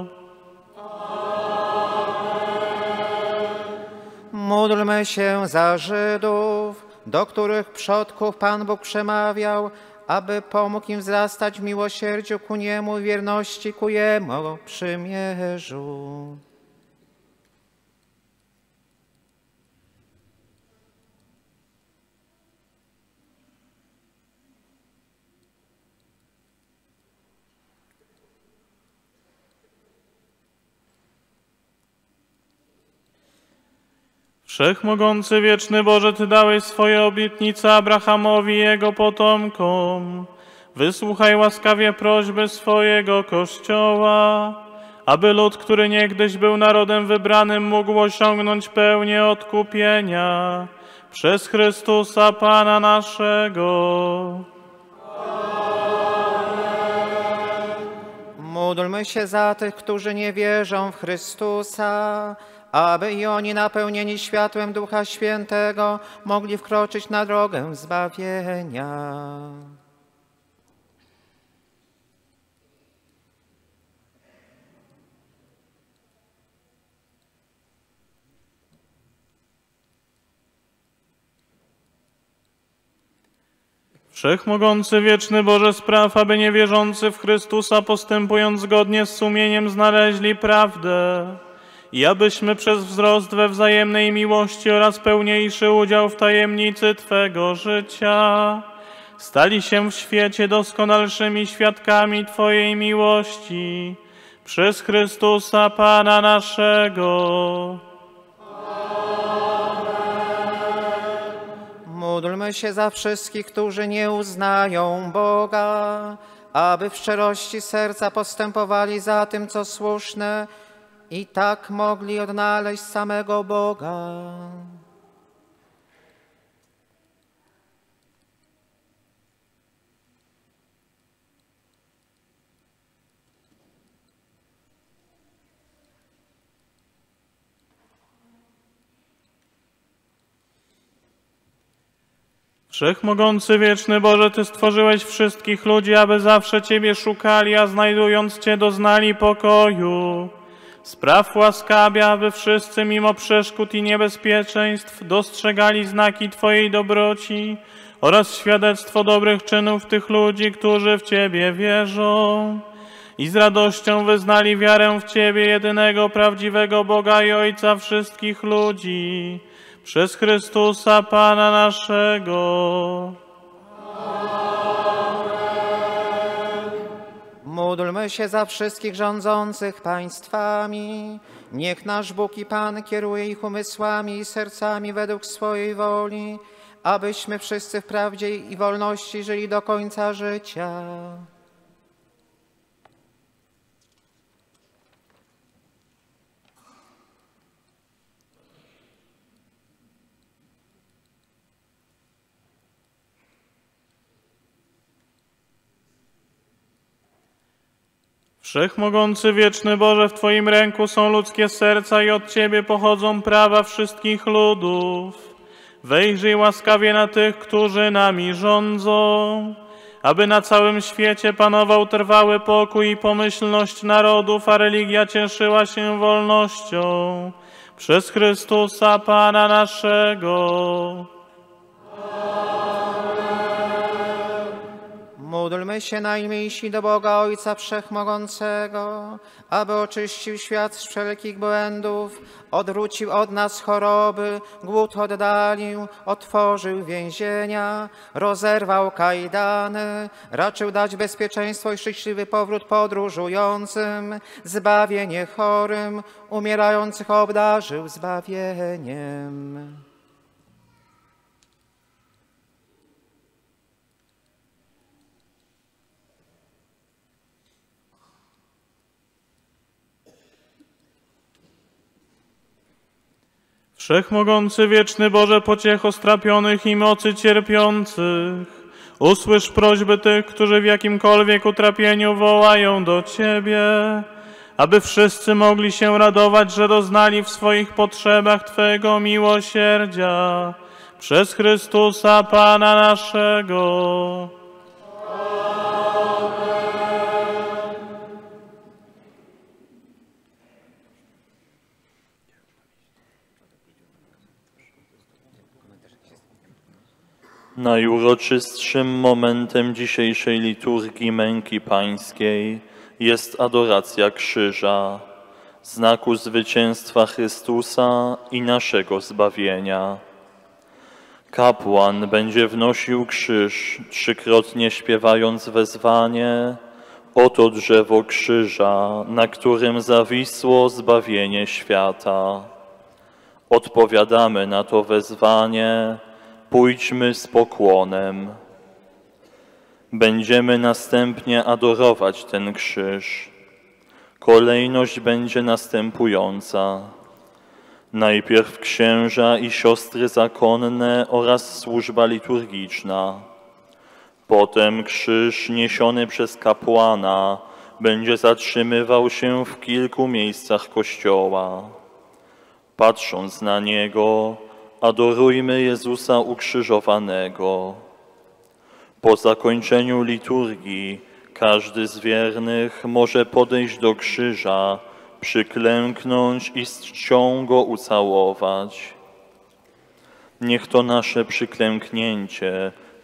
Módlmy się za Żydów, do których przodków Pan Bóg przemawiał, aby pomógł im wzrastać w miłosierdziu ku Niemu i wierności ku Jemu przymierzu. Wszechmogący, wieczny Boże, Ty dałeś swoje obietnice Abrahamowi i jego potomkom. Wysłuchaj łaskawie prośby swojego Kościoła, aby lud, który niegdyś był narodem wybranym, mógł osiągnąć pełnię odkupienia przez Chrystusa Pana naszego. Módlmy się za tych, którzy nie wierzą w Chrystusa, aby i oni napełnieni światłem Ducha Świętego mogli wkroczyć na drogę zbawienia. Wszechmogący, wieczny Boże, spraw, aby niewierzący w Chrystusa, postępując zgodnie z sumieniem, znaleźli prawdę i abyśmy przez wzrost we wzajemnej miłości oraz pełniejszy udział w tajemnicy Twego życia stali się w świecie doskonalszymi świadkami Twojej miłości przez Chrystusa Pana naszego. Módlmy się za wszystkich, którzy nie uznają Boga, aby w szczerości serca postępowali za tym, co słuszne i tak mogli odnaleźć samego Boga. Wszechmogący, wieczny Boże, Ty stworzyłeś wszystkich ludzi, aby zawsze Ciebie szukali, a znajdując Cię doznali pokoju. Spraw łaskawie, aby wszyscy mimo przeszkód i niebezpieczeństw dostrzegali znaki Twojej dobroci oraz świadectwo dobrych czynów tych ludzi, którzy w Ciebie wierzą i z radością wyznali wiarę w Ciebie, jedynego prawdziwego Boga i Ojca wszystkich ludzi, przez Chrystusa Pana naszego. Módlmy się za wszystkich rządzących państwami. Niech nasz Bóg i Pan kieruje ich umysłami i sercami według swojej woli, abyśmy wszyscy w prawdzie i wolności żyli do końca życia. Wszechmogący, wieczny Boże, w Twoim ręku są ludzkie serca i od Ciebie pochodzą prawa wszystkich ludów. Wejrzyj łaskawie na tych, którzy nami rządzą, aby na całym świecie panował trwały pokój i pomyślność narodów, a religia cieszyła się wolnością. Przez Chrystusa Pana naszego. Módlmy się najmilsi do Boga Ojca Wszechmogącego, aby oczyścił świat z wszelkich błędów, odwrócił od nas choroby, głód oddalił, otworzył więzienia, rozerwał kajdany, raczył dać bezpieczeństwo i szczęśliwy powrót podróżującym, zbawienie chorym, umierających obdarzył zbawieniem. Wszechmogący, wieczny Boże, pociecho strapionych i mocy cierpiących, usłysz prośby tych, którzy w jakimkolwiek utrapieniu wołają do Ciebie, aby wszyscy mogli się radować, że doznali w swoich potrzebach Twego miłosierdzia, przez Chrystusa Pana naszego. Najuroczystszym momentem dzisiejszej liturgii męki pańskiej jest adoracja krzyża, znaku zwycięstwa Chrystusa i naszego zbawienia. Kapłan będzie wnosił krzyż, trzykrotnie śpiewając wezwanie: oto drzewo krzyża, na którym zawisło zbawienie świata. Odpowiadamy na to wezwanie: pójdźmy z pokłonem. Będziemy następnie adorować ten krzyż. Kolejność będzie następująca. Najpierw księża i siostry zakonne oraz służba liturgiczna. Potem krzyż niesiony przez kapłana będzie zatrzymywał się w kilku miejscach kościoła. Patrząc na niego, adorujmy Jezusa ukrzyżowanego. Po zakończeniu liturgii każdy z wiernych może podejść do krzyża, przyklęknąć i z czcią go ucałować. Niech to nasze przyklęknięcie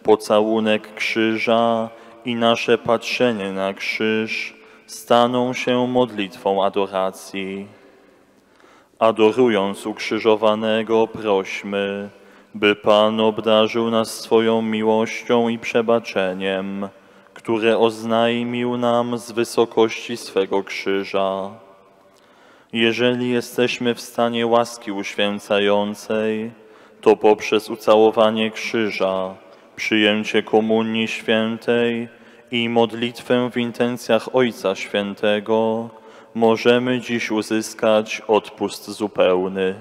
pocałunek krzyża i nasze patrzenie na krzyż staną się modlitwą adoracji. Adorując ukrzyżowanego, prośmy, by Pan obdarzył nas swoją miłością i przebaczeniem, które oznajmił nam z wysokości swego krzyża. Jeżeli jesteśmy w stanie łaski uświęcającej, to poprzez ucałowanie krzyża, przyjęcie Komunii Świętej i modlitwę w intencjach Ojca Świętego możemy dziś uzyskać odpust zupełny.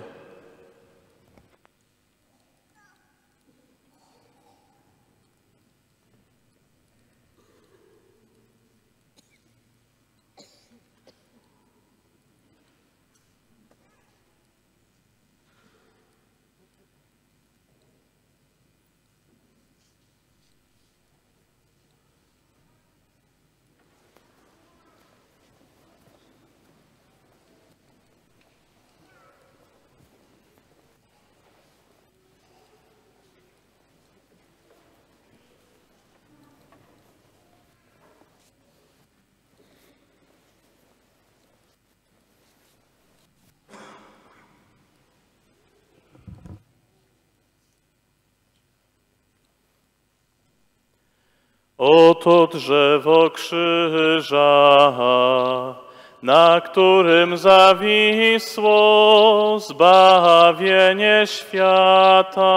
Oto drzewo krzyża, na którym zawisło zbawienie świata.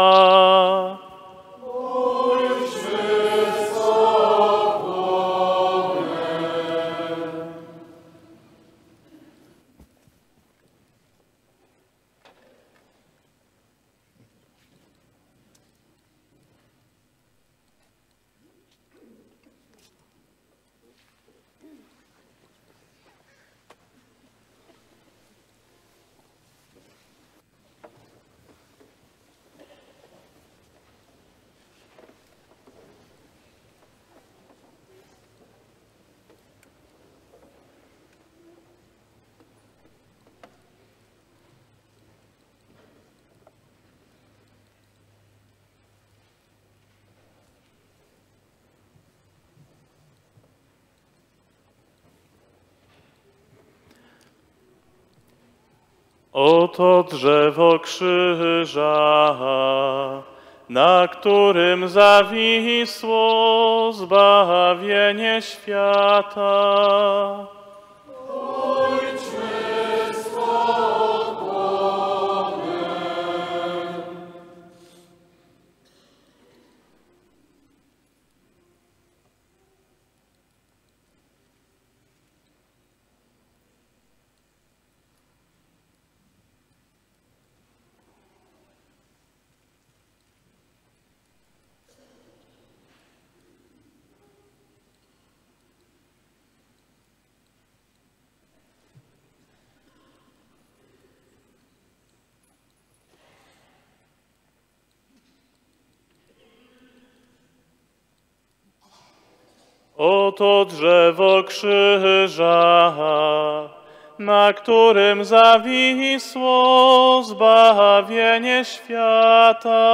Oto drzewo krzyża, na którym zawisło zbawienie świata. Oto drzewo krzyża, na którym zawisło zbawienie świata.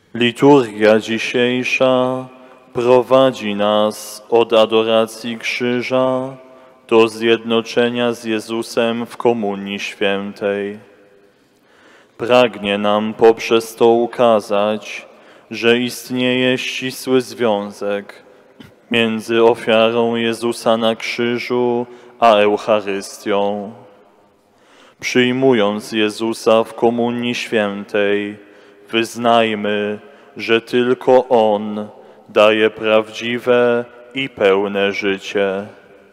Liturgia dzisiejsza prowadzi nas od adoracji krzyża do zjednoczenia z Jezusem w Komunii Świętej. Pragnie nam poprzez to ukazać, że istnieje ścisły związek między ofiarą Jezusa na krzyżu a Eucharystią. Przyjmując Jezusa w Komunii Świętej, wyznajmy, że tylko On daje prawdziwe i pełne życie.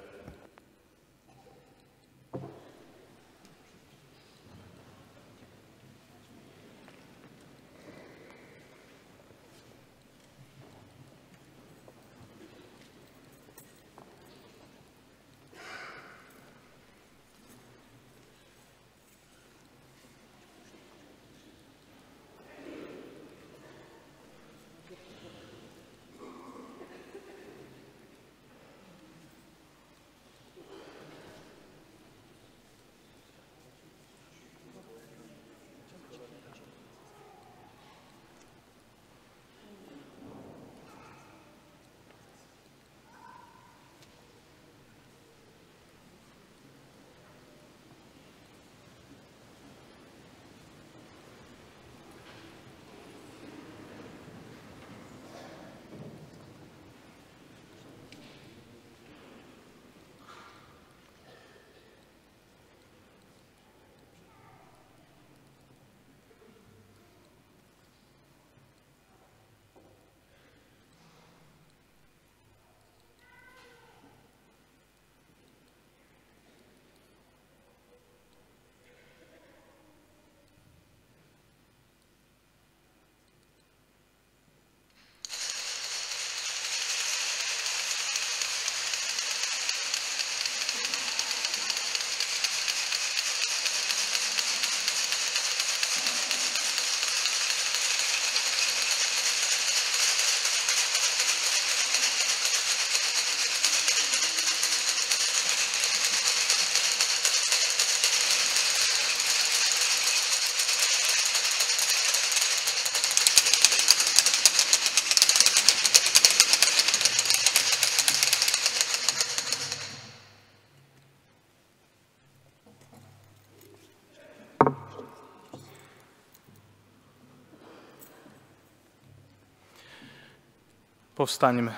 Powstańmy.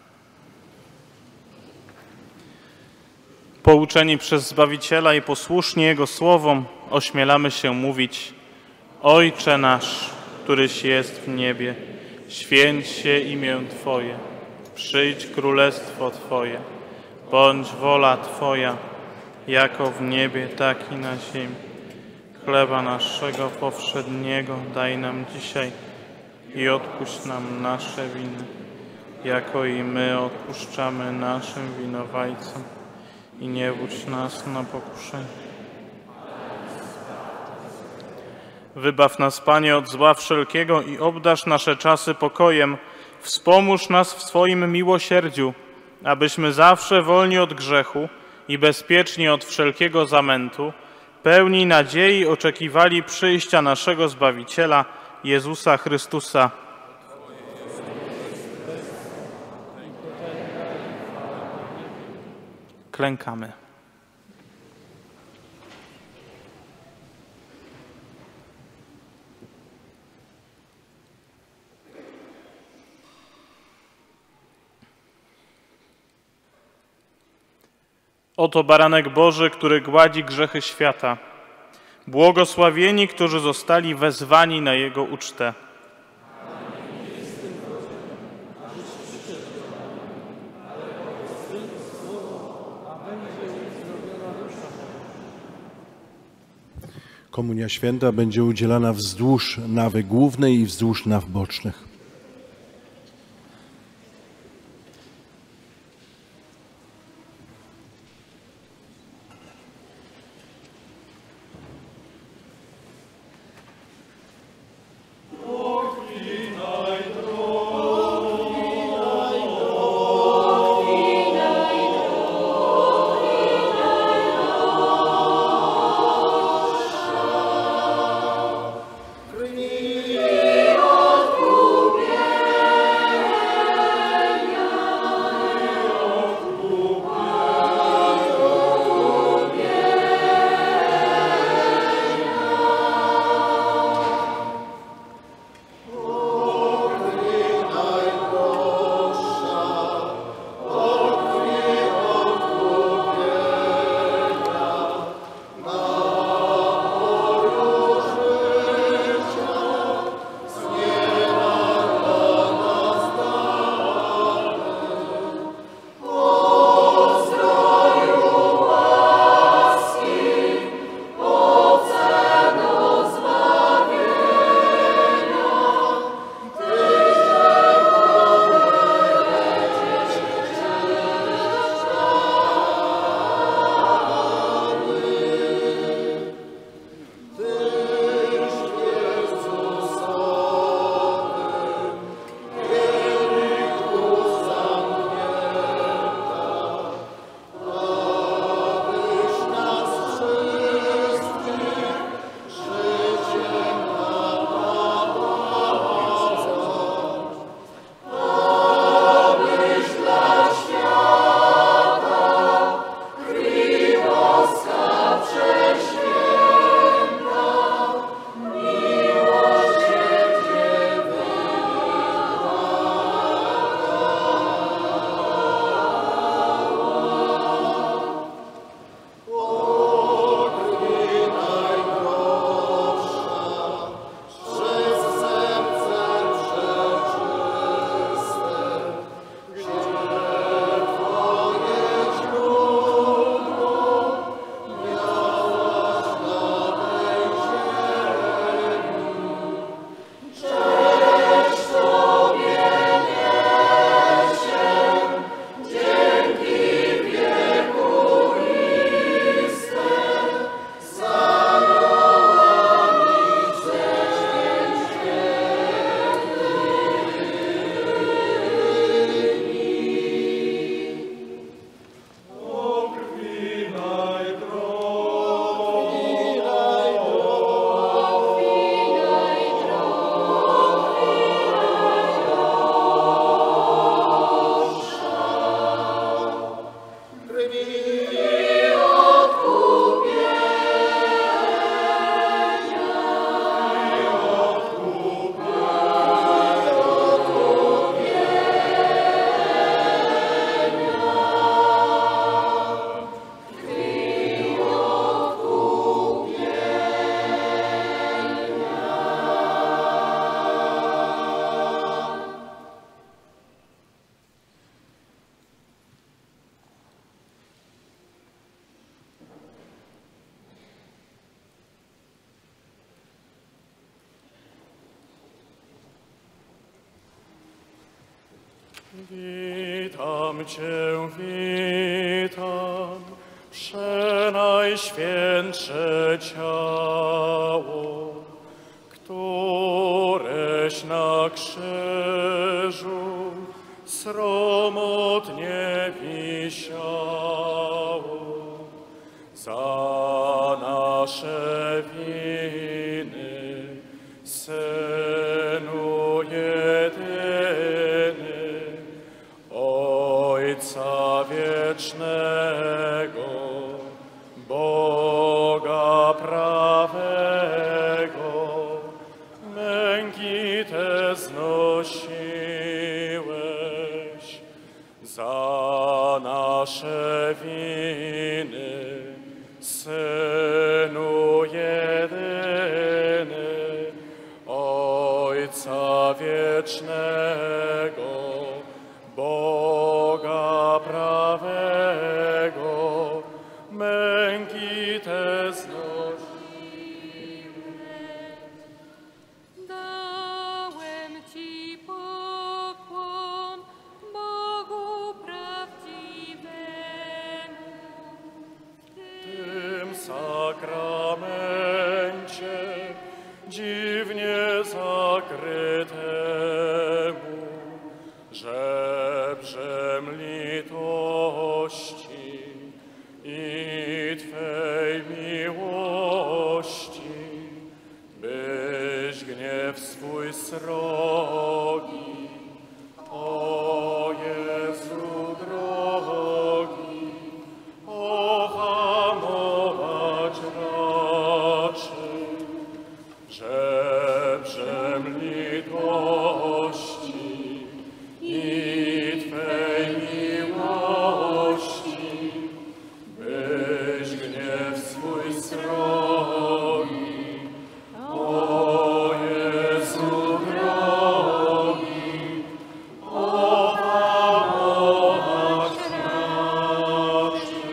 Pouczeni przez Zbawiciela i posłuszni Jego słowom, ośmielamy się mówić: Ojcze nasz, któryś jest w niebie, święć się imię Twoje, przyjdź królestwo Twoje, bądź wola Twoja, jako w niebie, tak i na ziemi. Chleba naszego powszedniego daj nam dzisiaj i odpuść nam nasze winy, jako i my odpuszczamy naszym winowajcom. I nie wódź nas na pokuszenie. Wybaw nas, Panie, od zła wszelkiego i obdarz nasze czasy pokojem. Wspomóż nas w swoim miłosierdziu, abyśmy zawsze wolni od grzechu i bezpieczni od wszelkiego zamętu, pełni nadziei oczekiwali przyjścia naszego Zbawiciela, Jezusa Chrystusa. Klękamy. Oto baranek Boży, który gładzi grzechy świata. Błogosławieni, którzy zostali wezwani na Jego ucztę. Komunia Święta będzie udzielana wzdłuż nawy głównej i wzdłuż naw bocznych. Krwi odkupienia Witam Cię, witam, przenajświętsze ciało, któreś na krzyżu sromotnie wisiało. Za nasze winy, Synu jedyny, Ojca wiecznego, Boga prawego, męki te znosiłeś. Za nasze winy, Synu jedyny, Ojca wiecznego, Boga prawego, męki te znosiłeś. Dałem Ci pokłon, Bogu prawdziwemu. Tym sakramencie dziwnie zakrytemu, żebrzem litości i Twej miłości, byś gniew swój srogi, o Jezu drogi, ohamować raczył, żebrzem litości i Twej miłości, byś gniew swój srogi, o Jezu drogi, ohamować raczył.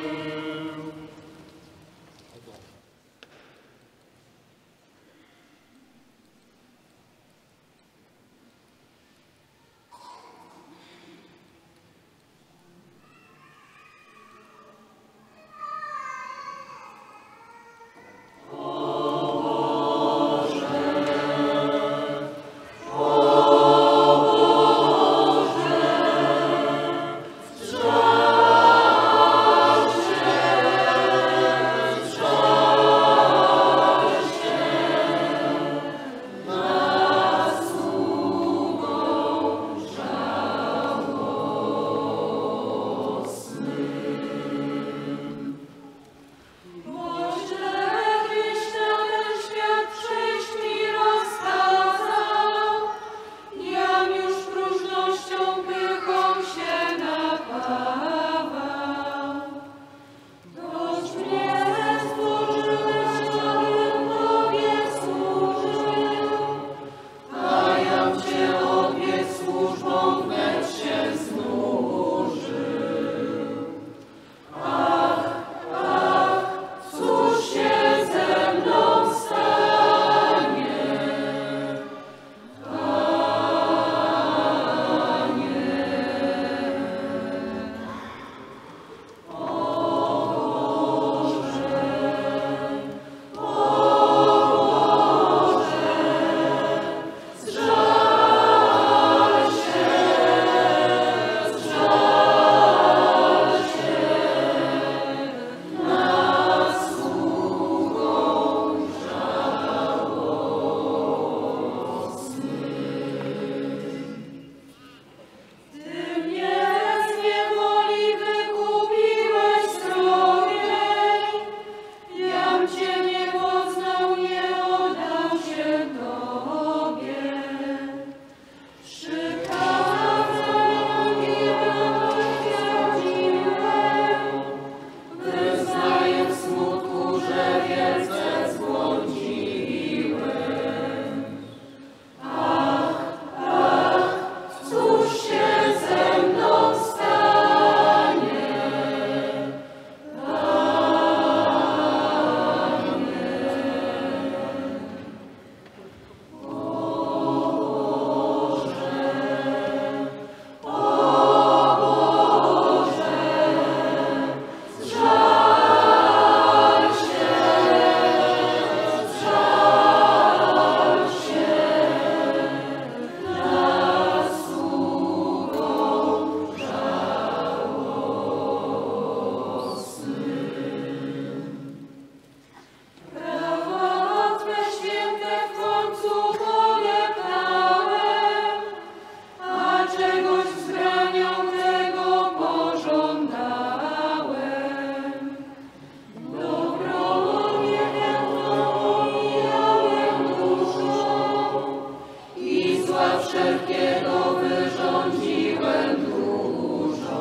wszelkiego wyrządziłem dużo.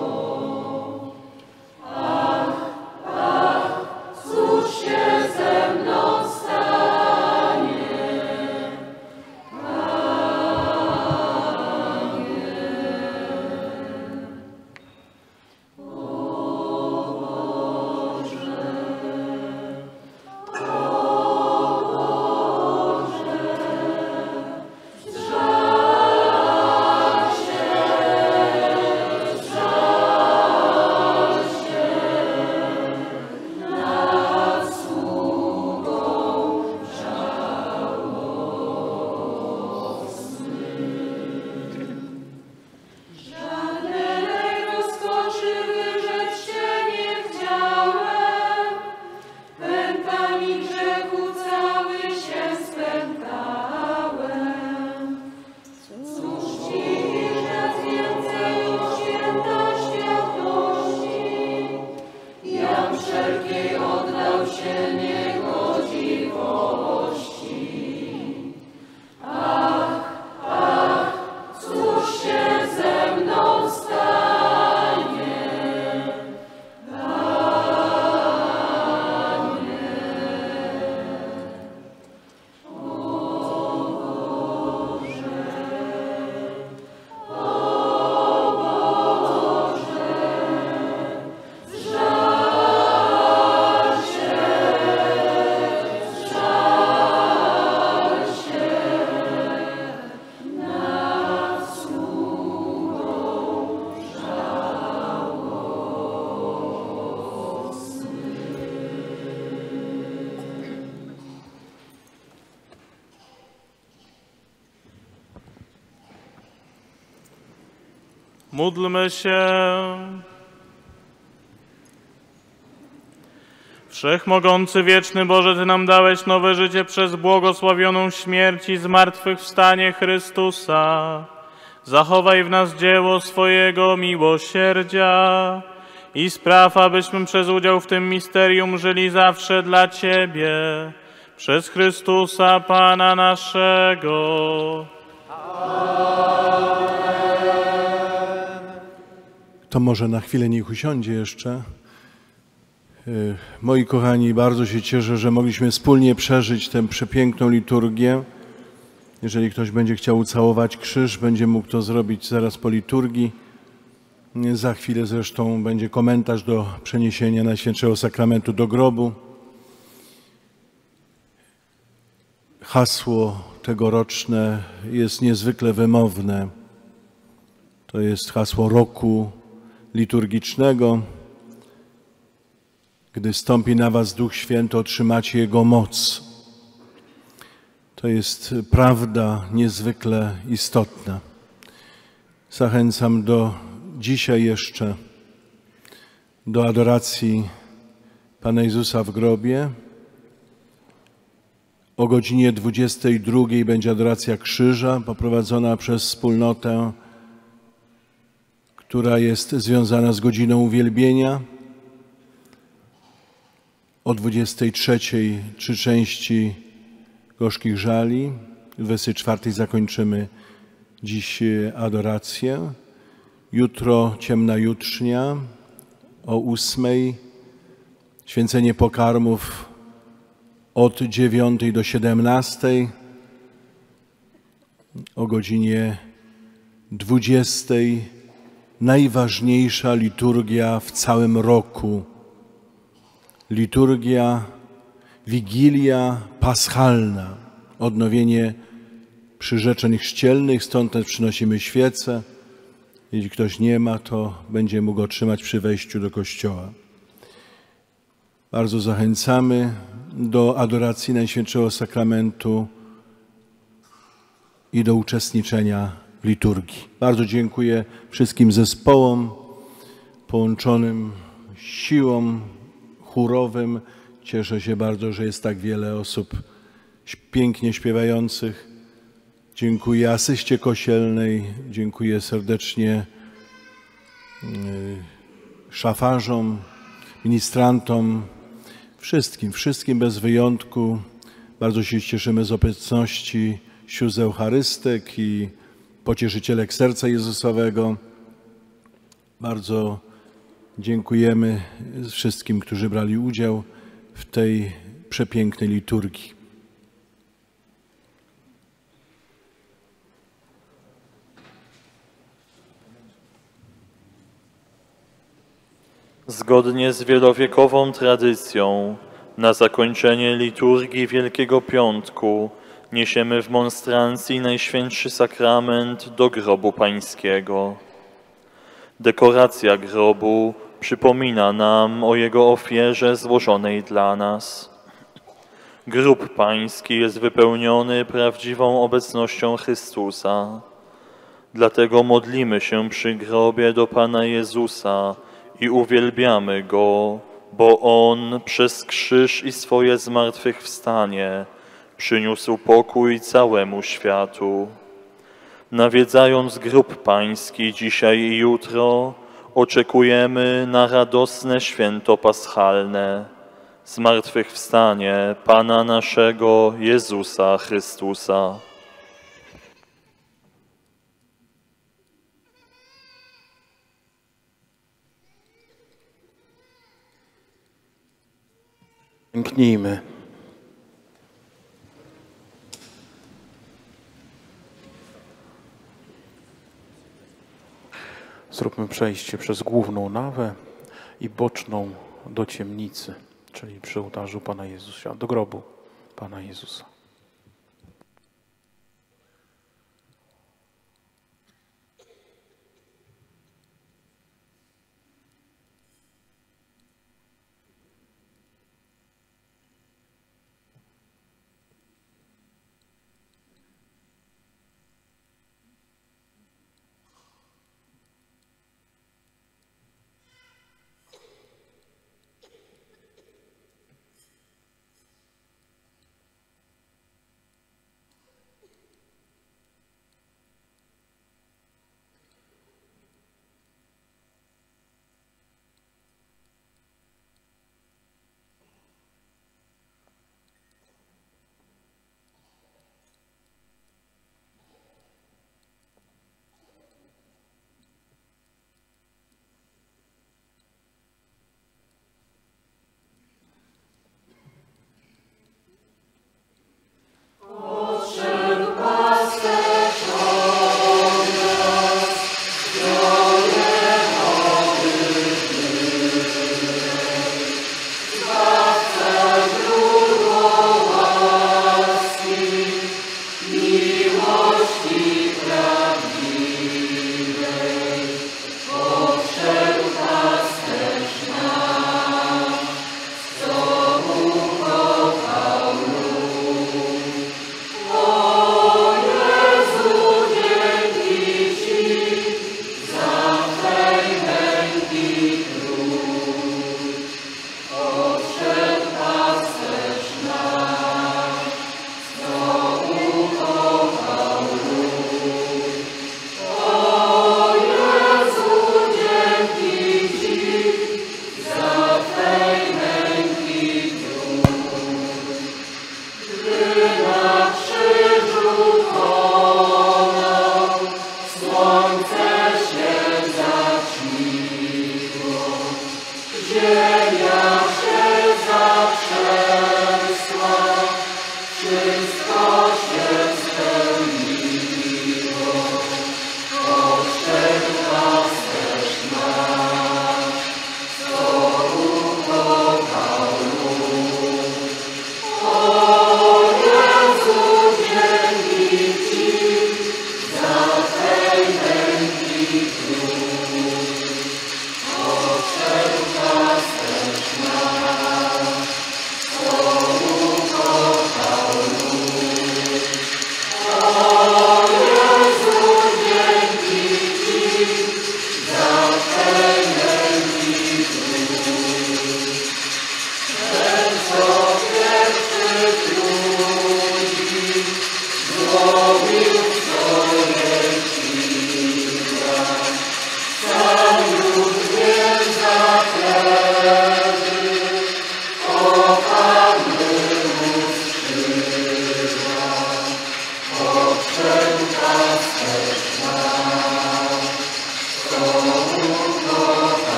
Ach, ach, cóż się ze mną stanie? Żadnej rozkoszy wyrzec się nie chciałem, pętami grzechu cały się spętałem. Cóż dziwisz nas więcej od święta światłości, jam wszelkiej oddał się niegodziwości. Ach, ach, cóż się ze mną stanie, Módlmy się. Wszechmogący, wieczny Boże, Ty nam dałeś nowe życie przez błogosławioną śmierć i zmartwychwstanie Chrystusa. Zachowaj w nas dzieło swojego miłosierdzia i spraw, abyśmy przez udział w tym misterium żyli zawsze dla Ciebie, przez Chrystusa Pana naszego. To może na chwilę niech usiądzie jeszcze. Moi kochani, bardzo się cieszę, że mogliśmy wspólnie przeżyć tę przepiękną liturgię. Jeżeli ktoś będzie chciał ucałować krzyż, będzie mógł to zrobić zaraz po liturgii. Za chwilę zresztą będzie komentarz do przeniesienia Najświętszego Sakramentu do grobu. Hasło tegoroczne jest niezwykle wymowne. To jest hasło roku liturgicznego. Gdy stąpi na was Duch Święty, otrzymacie Jego moc. To jest prawda niezwykle istotna. Zachęcam do dzisiaj jeszcze do adoracji Pana Jezusa w grobie. O godzinie dwudziestej drugiej będzie adoracja krzyża poprowadzona przez wspólnotę, która jest związana z godziną uwielbienia. O dwudziestej trzeciej trzy części gorzkich żali. O dwudziestej czwartej zakończymy dziś adorację. Jutro ciemna jutrznia. O ósmej święcenie pokarmów od dziewiątej do siedemnastej. O godzinie dwudziestej najważniejsza liturgia w całym roku. Liturgia, Wigilia Paschalna, odnowienie przyrzeczeń chrzcielnych, stąd też przynosimy świece. Jeśli ktoś nie ma, to będzie mógł otrzymać przy wejściu do kościoła. Bardzo zachęcamy do adoracji Najświętszego Sakramentu i do uczestniczenia w liturgii. Bardzo dziękuję wszystkim zespołom połączonym siłą chórowym. Cieszę się bardzo, że jest tak wiele osób pięknie śpiewających. Dziękuję asyście kościelnej, dziękuję serdecznie szafarzom, ministrantom, wszystkim, wszystkim bez wyjątku. Bardzo się cieszymy z obecności sióstr eucharystek i pocieszycielek serca Jezusowego. Bardzo dziękujemy wszystkim, którzy brali udział w tej przepięknej liturgii. Zgodnie z wielowiekową tradycją, na zakończenie liturgii Wielkiego Piątku niesiemy w monstrancji Najświętszy Sakrament do grobu Pańskiego. Dekoracja grobu przypomina nam o Jego ofierze złożonej dla nas. Grób Pański jest wypełniony prawdziwą obecnością Chrystusa. Dlatego modlimy się przy grobie do Pana Jezusa i uwielbiamy Go, bo On przez krzyż i swoje zmartwychwstanie przyniósł pokój całemu światu. Nawiedzając grób Pański dzisiaj i jutro, oczekujemy na radosne święto paschalne, zmartwychwstanie Pana naszego Jezusa Chrystusa. Klęknijmy. Zróbmy przejście przez główną nawę i boczną do ciemnicy, czyli przy ołtarzu Pana Jezusa, do grobu Pana Jezusa.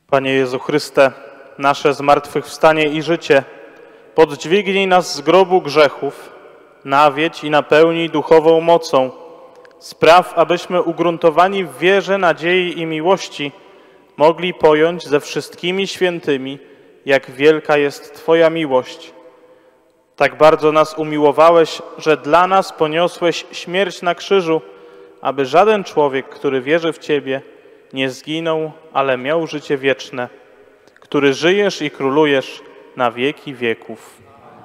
Panie Jezu Chryste, nasze zmartwychwstanie i życie, podźwignij nas z grobu grzechów, nawiedź i napełnij duchową mocą. Spraw, abyśmy ugruntowani w wierze, nadziei i miłości mogli pojąć ze wszystkimi świętymi, jak wielka jest Twoja miłość. Tak bardzo nas umiłowałeś, że dla nas poniosłeś śmierć na krzyżu, aby żaden człowiek, który wierzy w Ciebie, nie zginął, ale miał życie wieczne, który żyjesz i królujesz na wieki wieków.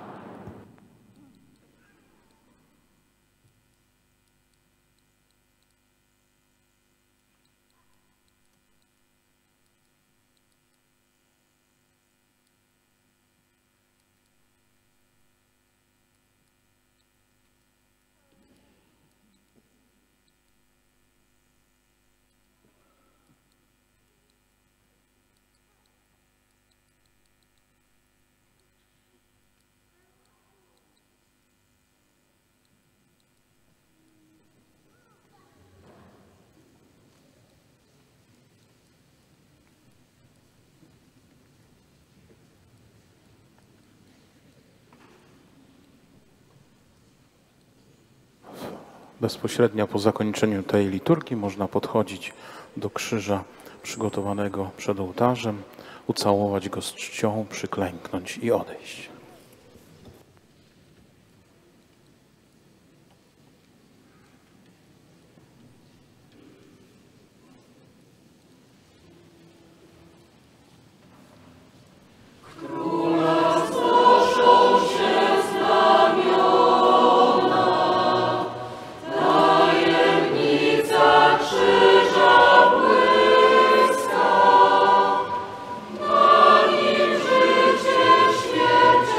Bezpośrednio po zakończeniu tej liturgii można podchodzić do krzyża przygotowanego przed ołtarzem, ucałować go z czcią, przyklęknąć i odejść. Życie, śmierć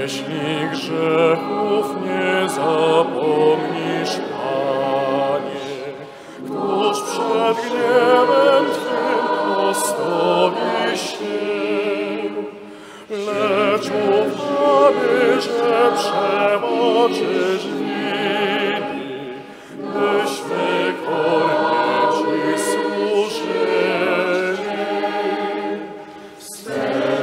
jeśli grzechów nie zapomnisz, Panie, któż przed gniewem Twym postawi się? Lecz ufamy, że przebaczysz winy, byśmy kornie Ci służyli. Swe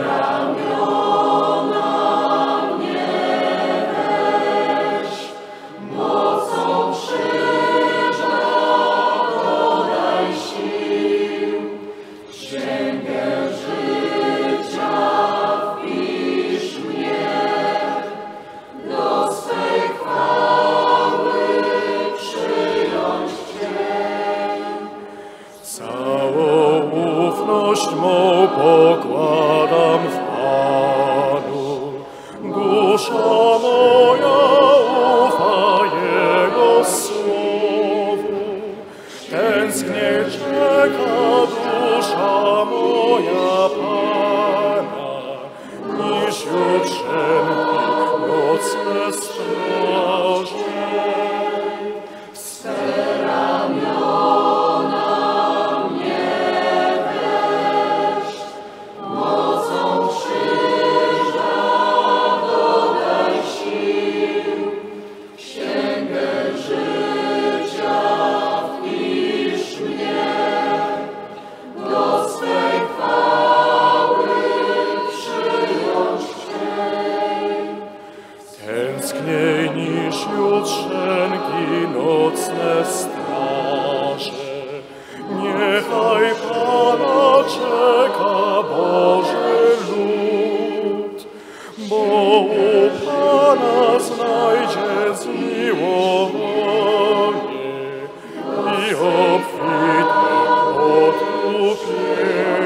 ramiona mnie weź, mocą krzyża dodaj sił, księgę życia wpisz mnie, do swej chwały przyjąć Cię. Całą ufność mą pokładam w Panu, dusza moja ufa Jego słowu. Tęsknie czeka dusza moja Pana, niż jutrzenki nocne straże. Swe ramiona mnie weź, mocą krzyża dodaj sił, księgę życia wpisz mnie, do swej chwały przyjąć Cię. Tęskniej niż jutrzenki nocne straże, niechaj Pana czeka Boży lud, bo u Pana znajdzie zmiłowanie i obfitne odkupienie.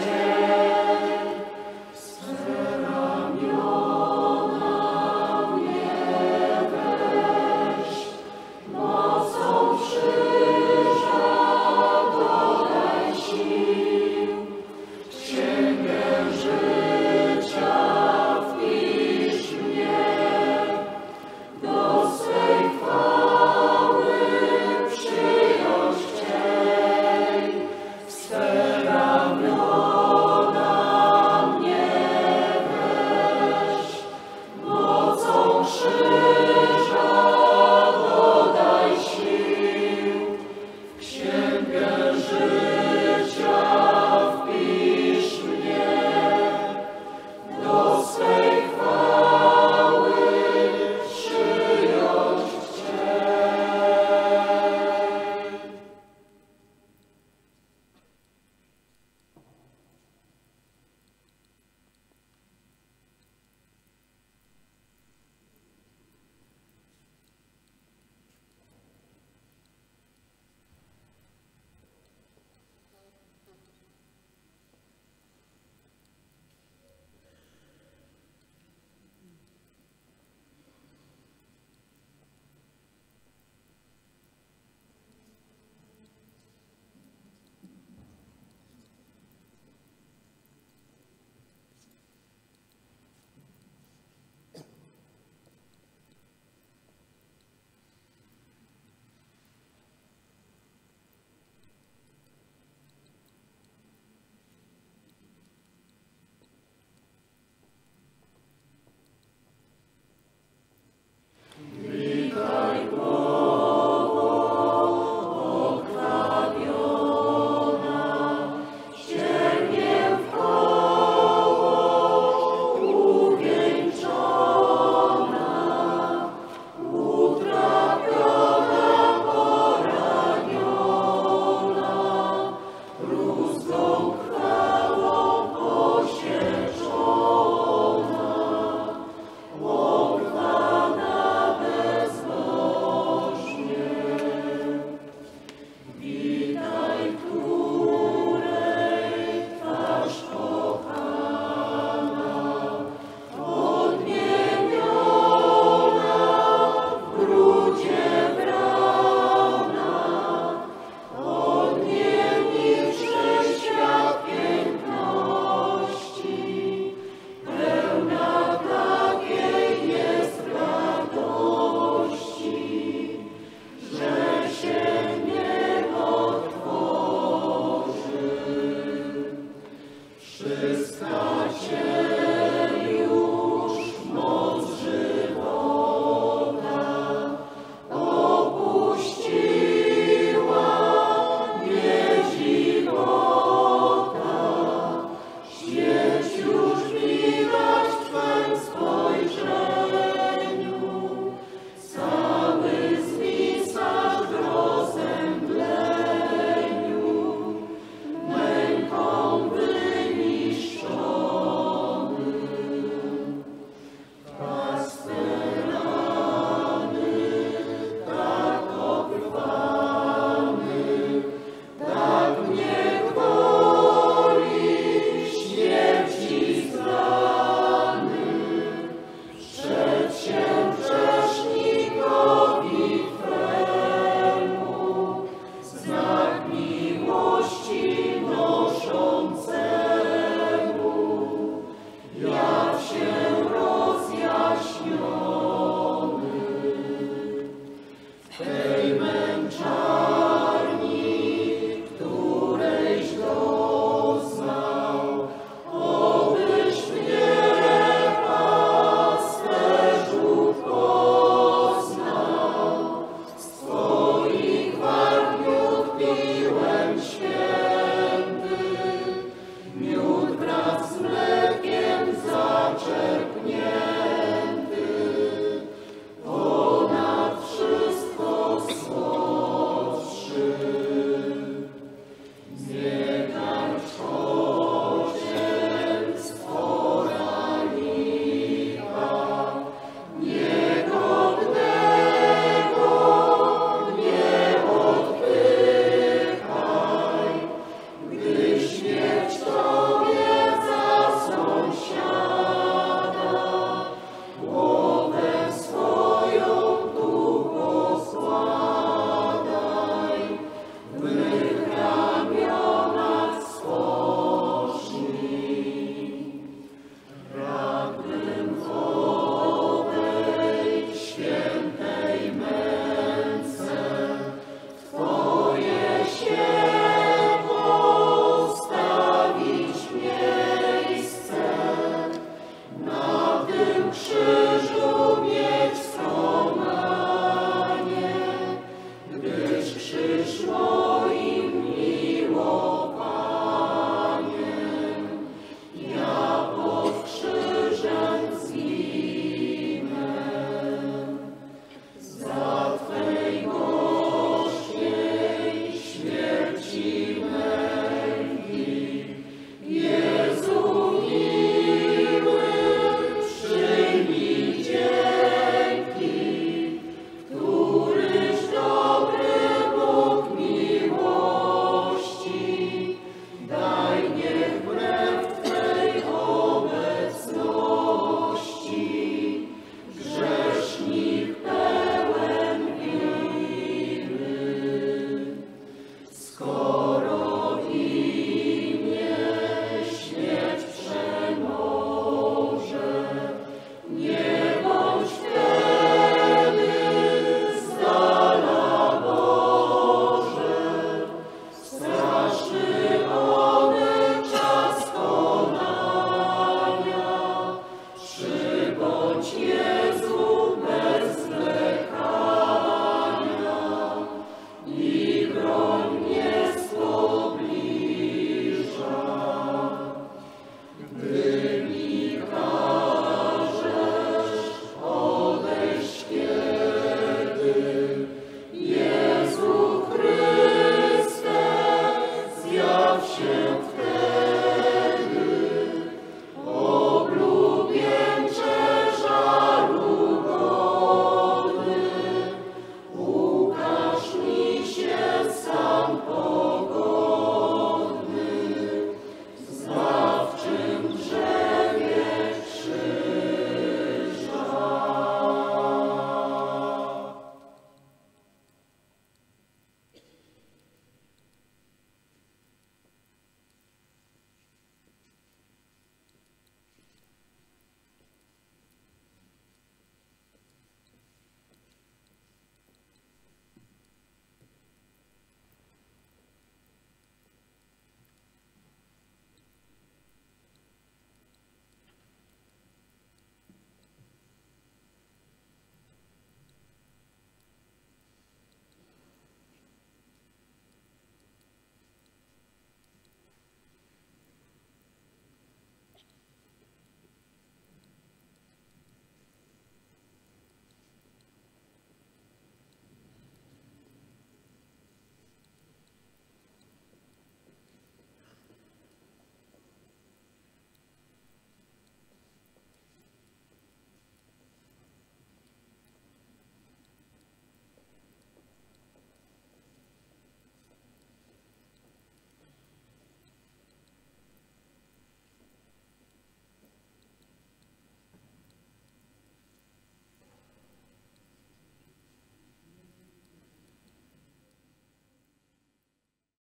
Swe ramiona mnie weź, mocą krzyża dodaj sił, księgę życia wpisz mnie, do swej chwały przyjąć Cię. Swe ramiona mnie weź, mocą krzyża